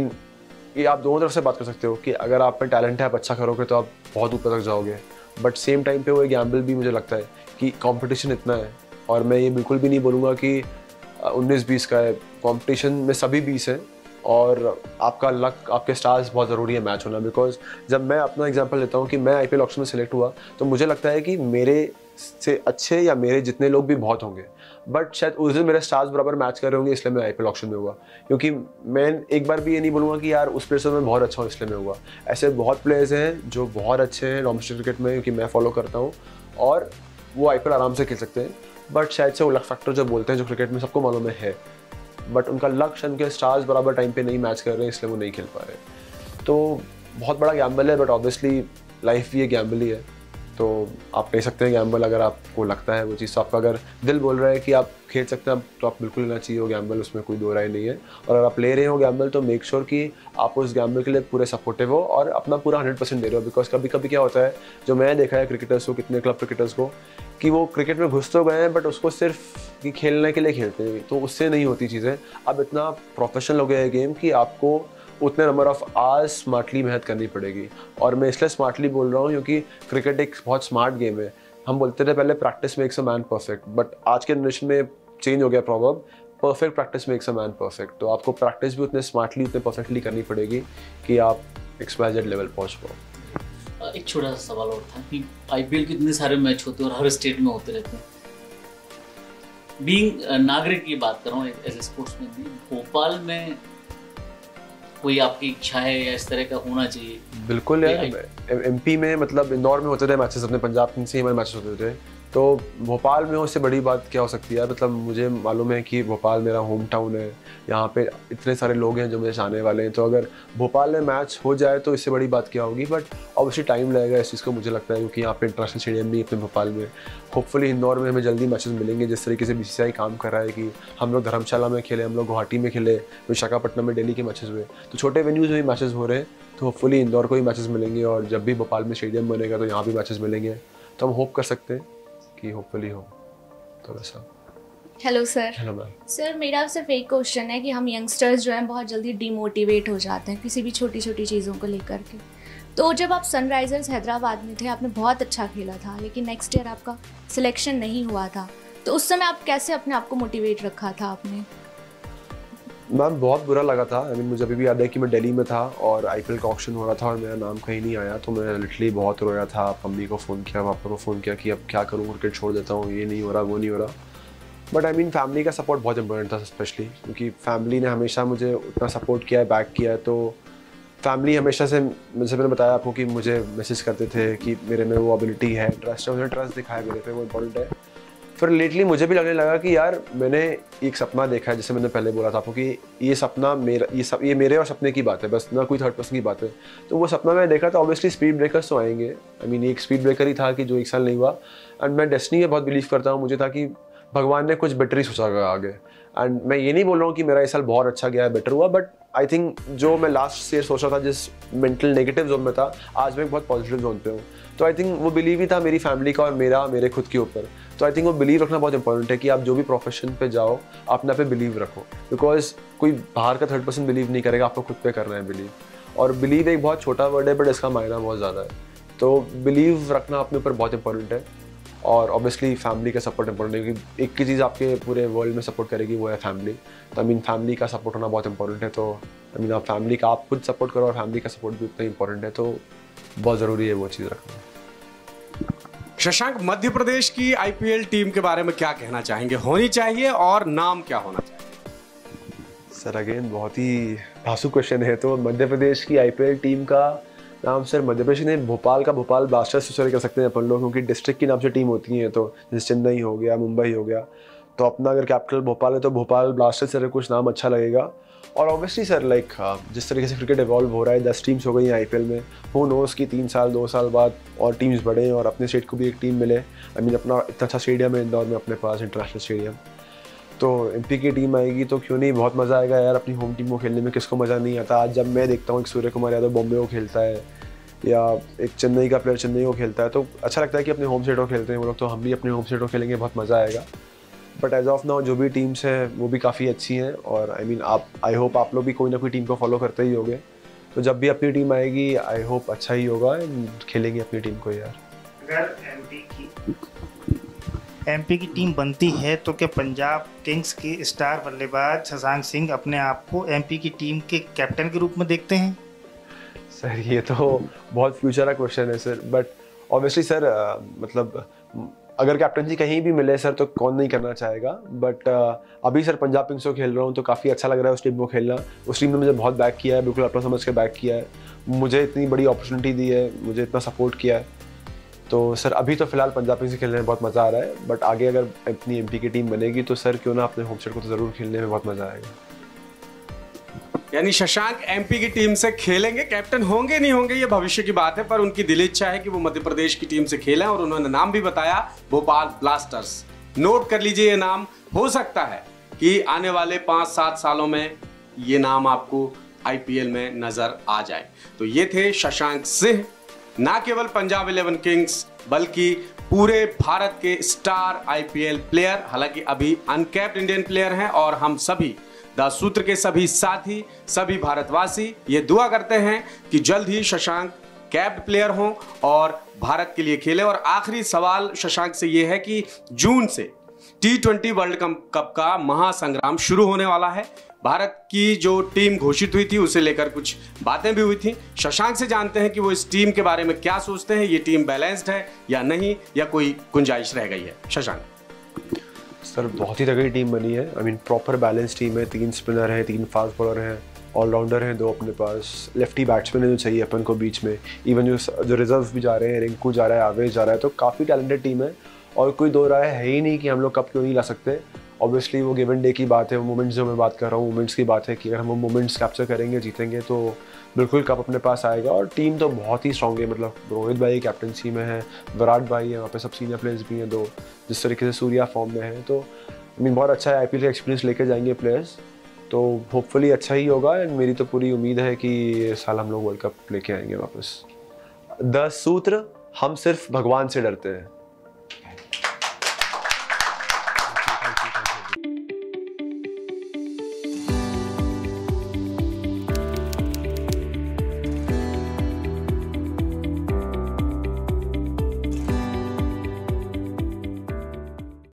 ये आप दोनों तरफ से बात कर सकते हो कि अगर आप में टैलेंट है, आप अच्छा करोगे तो आप बहुत ऊपर तक जाओगे, बट सेम टाइम पे वो एक गैम्बल भी मुझे लगता है कि कंपटीशन इतना है। और मैं ये बिल्कुल भी नहीं बोलूँगा कि 19-20 का है, कंपटीशन में सभी 20 हैं, और आपका लक, आपके स्टार्स बहुत ज़रूरी है मैच होना। बिकॉज जब मैं अपना एग्जांपल लेता हूँ कि मैं IPL ऑक्शन में सेलेक्ट हुआ, तो मुझे लगता है कि मेरे से अच्छे या मेरे जितने लोग भी बहुत होंगे, बट शायद उस दिन मेरे स्टार्स बराबर मैच कर रहे होंगे, इसलिए मैं IPL ऑक्शन में हुआ। क्योंकि मैं एक बार भी ये नहीं बोलूँगा कि यार उस प्लेयर से मैं बहुत अच्छा हूँ इसलिए मैं हुआ। ऐसे बहुत प्लेयर्स हैं जो बहुत अच्छे हैं डोमेस्टिक क्रिकेट में, क्योंकि मैं फॉलो करता हूँ, और वो IPL आराम से खेल सकते हैं, बट शायद से वो लक फैक्टर जो बोलते हैं, जो क्रिकेट में सबको मालूम है, बट उनका लक शायद उनके स्टार्स बराबर टाइम पे नहीं मैच कर रहे हैं, इसलिए वो नहीं खेल पा रहे। तो बहुत बड़ा गैम्बल है, बट ऑब्वियसली लाइफ भी एक गैम्बल ही है। तो आप कह सकते हैं गैम्बल, अगर आपको लगता है वो चीज़, तो आपका अगर दिल बोल रहा है कि आप खेल सकते हैं, तो आप बिल्कुल लेना चाहिए वो गैम्बल, उसमें कोई दो राय नहीं है। और अगर आप ले रहे हो गैम्बल, तो मेक श्योर कि आप उस गैम्बल के लिए पूरे सपोर्टिव हो और अपना पूरा 100% दे रहे हो। बिकॉज कभी कभी क्या होता है, जो मैंने देखा है क्रिकेटर्स को, कितने क्लब क्रिकेटर्स को, कि वो क्रिकेट में घुस तो गए हैं, बट उसको सिर्फ कि खेलने के लिए खेलते हैं, तो उससे नहीं होती चीज़ें। अब इतना प्रोफेशनल हो गया है गेम कि आपको उतने नंबर ऑफ आवर्स स्मार्टली मेहनत करनी पड़ेगी। और मैं इसलिए स्मार्टली बोल रहा हूँ क्योंकि क्रिकेट एक बहुत स्मार्ट गेम है। हम बोलते थे पहले practice makes a man perfect, but आज के जनरेशन में चेंज हो गया proverb, perfect practice makes a man perfect. तो आपको प्रैक्टिस भी उतने स्मार्टली, उतने परफेक्टली करनी पड़ेगी कि आप XYZ लेवल पहुँच पाओ। एक छोटा सा सवाल और था कि IPL के इतने सारे मैच होते हैं और हर स्टेट में होते रहते हैं, बीइंग नागरिक की बात कर रहा हूँ एज ए स्पोर्ट्समैन, भोपाल में कोई आपकी इच्छा है या इस तरह का होना चाहिए? बिल्कुल है। MP में मतलब इंदौर में होते थे मैचेस, अपने पंजाब किंग्स से हमारे मैचेस होते थे, तो भोपाल में उससे बड़ी बात क्या हो सकती है। मतलब मुझे मालूम है कि भोपाल मेरा होम टाउन है, यहाँ पे इतने सारे लोग हैं जो मुझे चाहने वाले हैं, तो अगर भोपाल में मैच हो जाए तो इससे बड़ी बात क्या होगी। बट ऑब्वियसली टाइम लगेगा इस चीज़ को, मुझे लगता है, क्योंकि यहाँ पे इंटरनेशनल स्टेडियम भी अपने भोपाल में। होपफुली इंदौर में हमें जल्दी मैचेस मिलेंगे, जिस तरीके से BCCI काम कर रहा है कि हम लोग धर्मशाला में खेले, हम लोग गुवाहाटी में खेले, विशाखापट्टनम में दिल्ली के मैचेस हुए, तो छोटे वेन्यूज़ में भी मैचेस हो रहे हैं। तो होपफुली इंदौर को भी मैचेस मिलेंगे, और जब भी भोपाल में स्टेडियम बनेगा तो यहाँ भी मैचेस मिलेंगे। तो हम होप कर सकते हैं कि होपफुली हो तो वैसा। Hello sir. Hello ma'am. Sir मेरा सिर्फ एक क्वेश्चन है कि हम यंगस्टर्स जो हैं बहुत जल्दी डिमोटिवेट हो जाते हैं किसी भी छोटी छोटी चीज़ों को लेकर के। तो जब आप सनराइजर्स हैदराबाद में थे, आपने बहुत अच्छा खेला था, लेकिन नेक्स्ट ईयर आपका सिलेक्शन नहीं हुआ था, तो उस समय आप कैसे अपने आप को मोटिवेट रखा था आपने? मैम बहुत बुरा लगा था। मुझे अभी भी याद है कि मैं दिल्ली में था और IPL का ऑक्शन हो रहा था और मेरा नाम कहीं नहीं आया, तो मैं लिटरली बहुत रोया था। मम्मी को फ़ोन किया, पापा को फ़ोन किया कि अब क्या करूँ, क्रिकेट छोड़ देता हूँ, ये नहीं हो रहा, वो नहीं हो रहा। बट फैमिली का सपोर्ट बहुत इंपॉर्टेंट था, स्पेशली क्योंकि फैमिली ने हमेशा मुझे उतना सपोर्ट किया है, बैक किया है। तो फैमिली हमेशा से, जैसे मैंने बताया आपको, कि मुझे मैसेज करते थे कि मेरे में वो एबिलिटी है, ट्रस्ट है, उन्हें ट्रस्ट दिखाया मेरे पे, वो इम्पोर्टेंट है। फिर लेटली मुझे भी लगने लगा कि यार मैंने एक सपना देखा है, जैसे मैंने पहले बोला था आपको कि ये सपना मेरा, ये मेरे और सपने की बात है, बस ना कोई थर्ड पर्सन की बात है। तो वो सपना मैंने देखा था। ऑब्वियसली स्पीड ब्रेकर्स तो आएंगे, एक स्पीड ब्रेकर ही था कि जो 1 साल नहीं हुआ। एंड मैं डेस्टिनी में बहुत बिलीव करता हूँ, मुझे था कि भगवान ने कुछ बेटर ही सोचा होगा आगे। एंड मैं ये नहीं बोल रहा हूँ कि मेरा इस साल बहुत अच्छा गया है, बेटर हुआ, बट आई थिंक जो मैं लास्ट ईयर सोच रहा था, जिस मेंटल नेगेटिव जोन में था, आज मैं बहुत पॉजिटिव जोन पे हूँ। तो आई थिंक वो बिलीव ही था मेरी फैमिली का और मेरे खुद के ऊपर। तो आई थिंक वो बिलीव रखना बहुत इंपॉर्टेंट है कि आप जो भी प्रोफेशन पे जाओ, अपने पे बिलीव रखो, बिकॉज कोई बाहर का थर्ड पर्सन बिलीव नहीं करेगा, आपको खुद पे करना है बिलीव। और बिलीव एक बहुत छोटा वर्ड है, बट इसका मायना बहुत ज़्यादा है। तो बिलीव रखना अपने ऊपर बहुत इंपॉर्टेंट है। और ऑब्वियसली फैमिली का सपोर्ट इंपॉर्टेंट है, क्योंकि एक ही चीज़ आपके पूरे वर्ल्ड में सपोर्ट करेगी, वो है फैमिली। तो फैमिली का सपोर्ट होना बहुत इंपॉर्टेंट है। तो आप फैमिली का आप खुद सपोर्ट करो और फैमिली का सपोर्ट भी उतना इंपॉर्टेंट है, तो बहुत ज़रूरी है वो चीज़ रखना। शशांक, मध्य प्रदेश की आईपीएल टीम के बारे में क्या कहना चाहेंगे? होनी चाहिए और नाम क्या होना चाहिए? सर अगेन बहुत ही धांसू क्वेश्चन है। तो मध्य प्रदेश की आईपीएल टीम का नाम सर मध्य प्रदेश ने भोपाल का भोपाल ब्लास्टर्स से कर सकते हैं अपन लोग, क्योंकि डिस्ट्रिक्ट के नाम से टीम होती हैं। तो जैसे चेन्नई हो गया, मुंबई हो गया, तो अपना अगर कैपिटल भोपाल है तो भोपाल ब्लास्टर्स से कुछ नाम अच्छा लगेगा। और ऑब्वियसली सर लाइक जिस तरीके से क्रिकेट इवॉल्व हो रहा है, 10 टीम्स हो गई हैं आईपीएल में, हु नोस कि 3 साल 2 साल बाद और टीम्स बढ़े और अपने स्टेट को भी एक टीम मिले। आई मीन अपना इतना अच्छा स्टेडियम है इंदौर में अपने पास, इंटरनेशनल स्टेडियम। तो एमपी की टीम आएगी तो क्यों नहीं, बहुत मज़ा आएगा यार अपनी होम टीम को खेलने में। किसको मज़ा नहीं आता? आज जब मैं देखता हूँ एक सूर्य कुमार यादव बॉम्बे को खेलता है या एक चेन्नई का प्लेयर चेन्नई को खेलता है, तो अच्छा लगता है कि अपने होम स्टेट को खेलते हैं वो लोग, तो हम भी अपने होम स्टेट को खेलेंगे, बहुत मज़ा आएगा। बट एज ऑफ नाउ जो भी टीम्स हैं वो भी काफ़ी अच्छी हैं। और आई होप आप लोग भी कोई ना कोई टीम को फॉलो करते ही होंगे। तो जब भी अपनी टीम आएगी आई होप अच्छा ही होगा, खेलेंगे अपनी टीम को यार। अगर एमपी की टीम बनती है तो क्या पंजाब किंग्स के स्टार बल्लेबाज शशांक सिंह अपने आप को एमपी की टीम के कैप्टन के रूप में देखते हैं? सर ये तो बहुत फ्यूचर का क्वेश्चन है सर। बट ऑब्वियसली सर मतलब अगर कैप्टनसी कहीं भी मिले सर तो कौन नहीं करना चाहेगा। बट अभी सर पंजाब किंग्स को खेल रहा हूँ तो काफ़ी अच्छा लग रहा है उस टीम को खेलना। उस टीम ने मुझे बहुत बैक किया है, बिल्कुल अपना समझ के बैक किया है, मुझे इतनी बड़ी अपॉर्चुनिटी दी है, मुझे इतना सपोर्ट किया है। तो सर अभी तो फिलहाल पंजाब किंग्स से खेलने में बहुत मज़ा आ रहा है। बट आगे अगर अपनी एमपी की टीम बनेगी तो सर क्यों ना अपने होम स्टेट को तो ज़रूर खेलने में बहुत मज़ा आएगा। यानी शशांक एमपी की टीम से खेलेंगे, कैप्टन होंगे नहीं होंगे ये भविष्य की बात है, पर उनकी दिली इच्छा है कि वो मध्य प्रदेश की टीम से खेलें और उन्होंने नाम भी बताया भोपाल ब्लास्टर्स। नोट कर लीजिए ये नाम, हो सकता है कि आने वाले 5-7 सालों में ये नाम आपको आईपीएल में नजर आ जाए। तो ये थे शशांक सिंह, ना केवल पंजाब 11 किंग्स बल्कि पूरे भारत के स्टार आईपीएल प्लेयर। हालांकि अभी अनकैप्ड इंडियन प्लेयर हैं और हम सभी द सूत्र के सभी साथी, सभी भारतवासी ये दुआ करते हैं कि जल्द ही शशांक कैप्ड प्लेयर हों और भारत के लिए खेले। और आखिरी सवाल शशांक से ये है कि जून से T20 वर्ल्ड कप का महासंग्राम शुरू होने वाला है। भारत की जो टीम घोषित हुई थी उसे लेकर कुछ बातें भी हुई थी। शशांक से जानते हैं कि वो इस टीम के बारे में क्या सोचते हैं, ये टीम बैलेंस्ड है या नहीं, या कोई गुंजाइश रह गई है? शशांक सर बहुत ही तगड़ी टीम बनी है। I mean proper balance team है, 3 स्पिनर हैं, 3 फास्ट बॉलर हैं, ऑलराउंडर हैं 2 अपने पास, लेफ्टी बैट्समैन है जो चाहिए अपन को बीच में, इवन जो रिजर्व भी जा रहे हैं, रिंकू जा रहा है, आवेश जा रहा है, तो काफ़ी टैलेंटेड टीम है। और कोई दो राय है ही नहीं कि हम लोग कप क्यों नहीं ला सकते। ऑब्वियसली वो गिवन डे की बात है, वो मोमेंट्स जो मैं बात कर रहा हूँ मोमेंट्स की बात है कि अगर हम वो मोमेंट्स कैप्चर करेंगे, जीतेंगे तो बिल्कुल कप अपने पास आएगा। और टीम तो बहुत ही स्ट्रॉन्ग है, मतलब रोहित भाई कैप्टनसी में है, विराट भाई है, वहाँ पे सब सीनियर प्लेयर्स भी हैं 2, जिस तरीके से सूर्या फॉर्म में है। तो आई मीन बहुत अच्छा है, आईपीएल का एक्सपीरियंस लेके जाएंगे प्लेयर्स, तो होपफुली अच्छा ही होगा। एंड मेरी तो पूरी उम्मीद है कि इस साल हम लोग वर्ल्ड कप लेके आएंगे वापस। 10 सूत्र, हम सिर्फ भगवान से डरते हैं।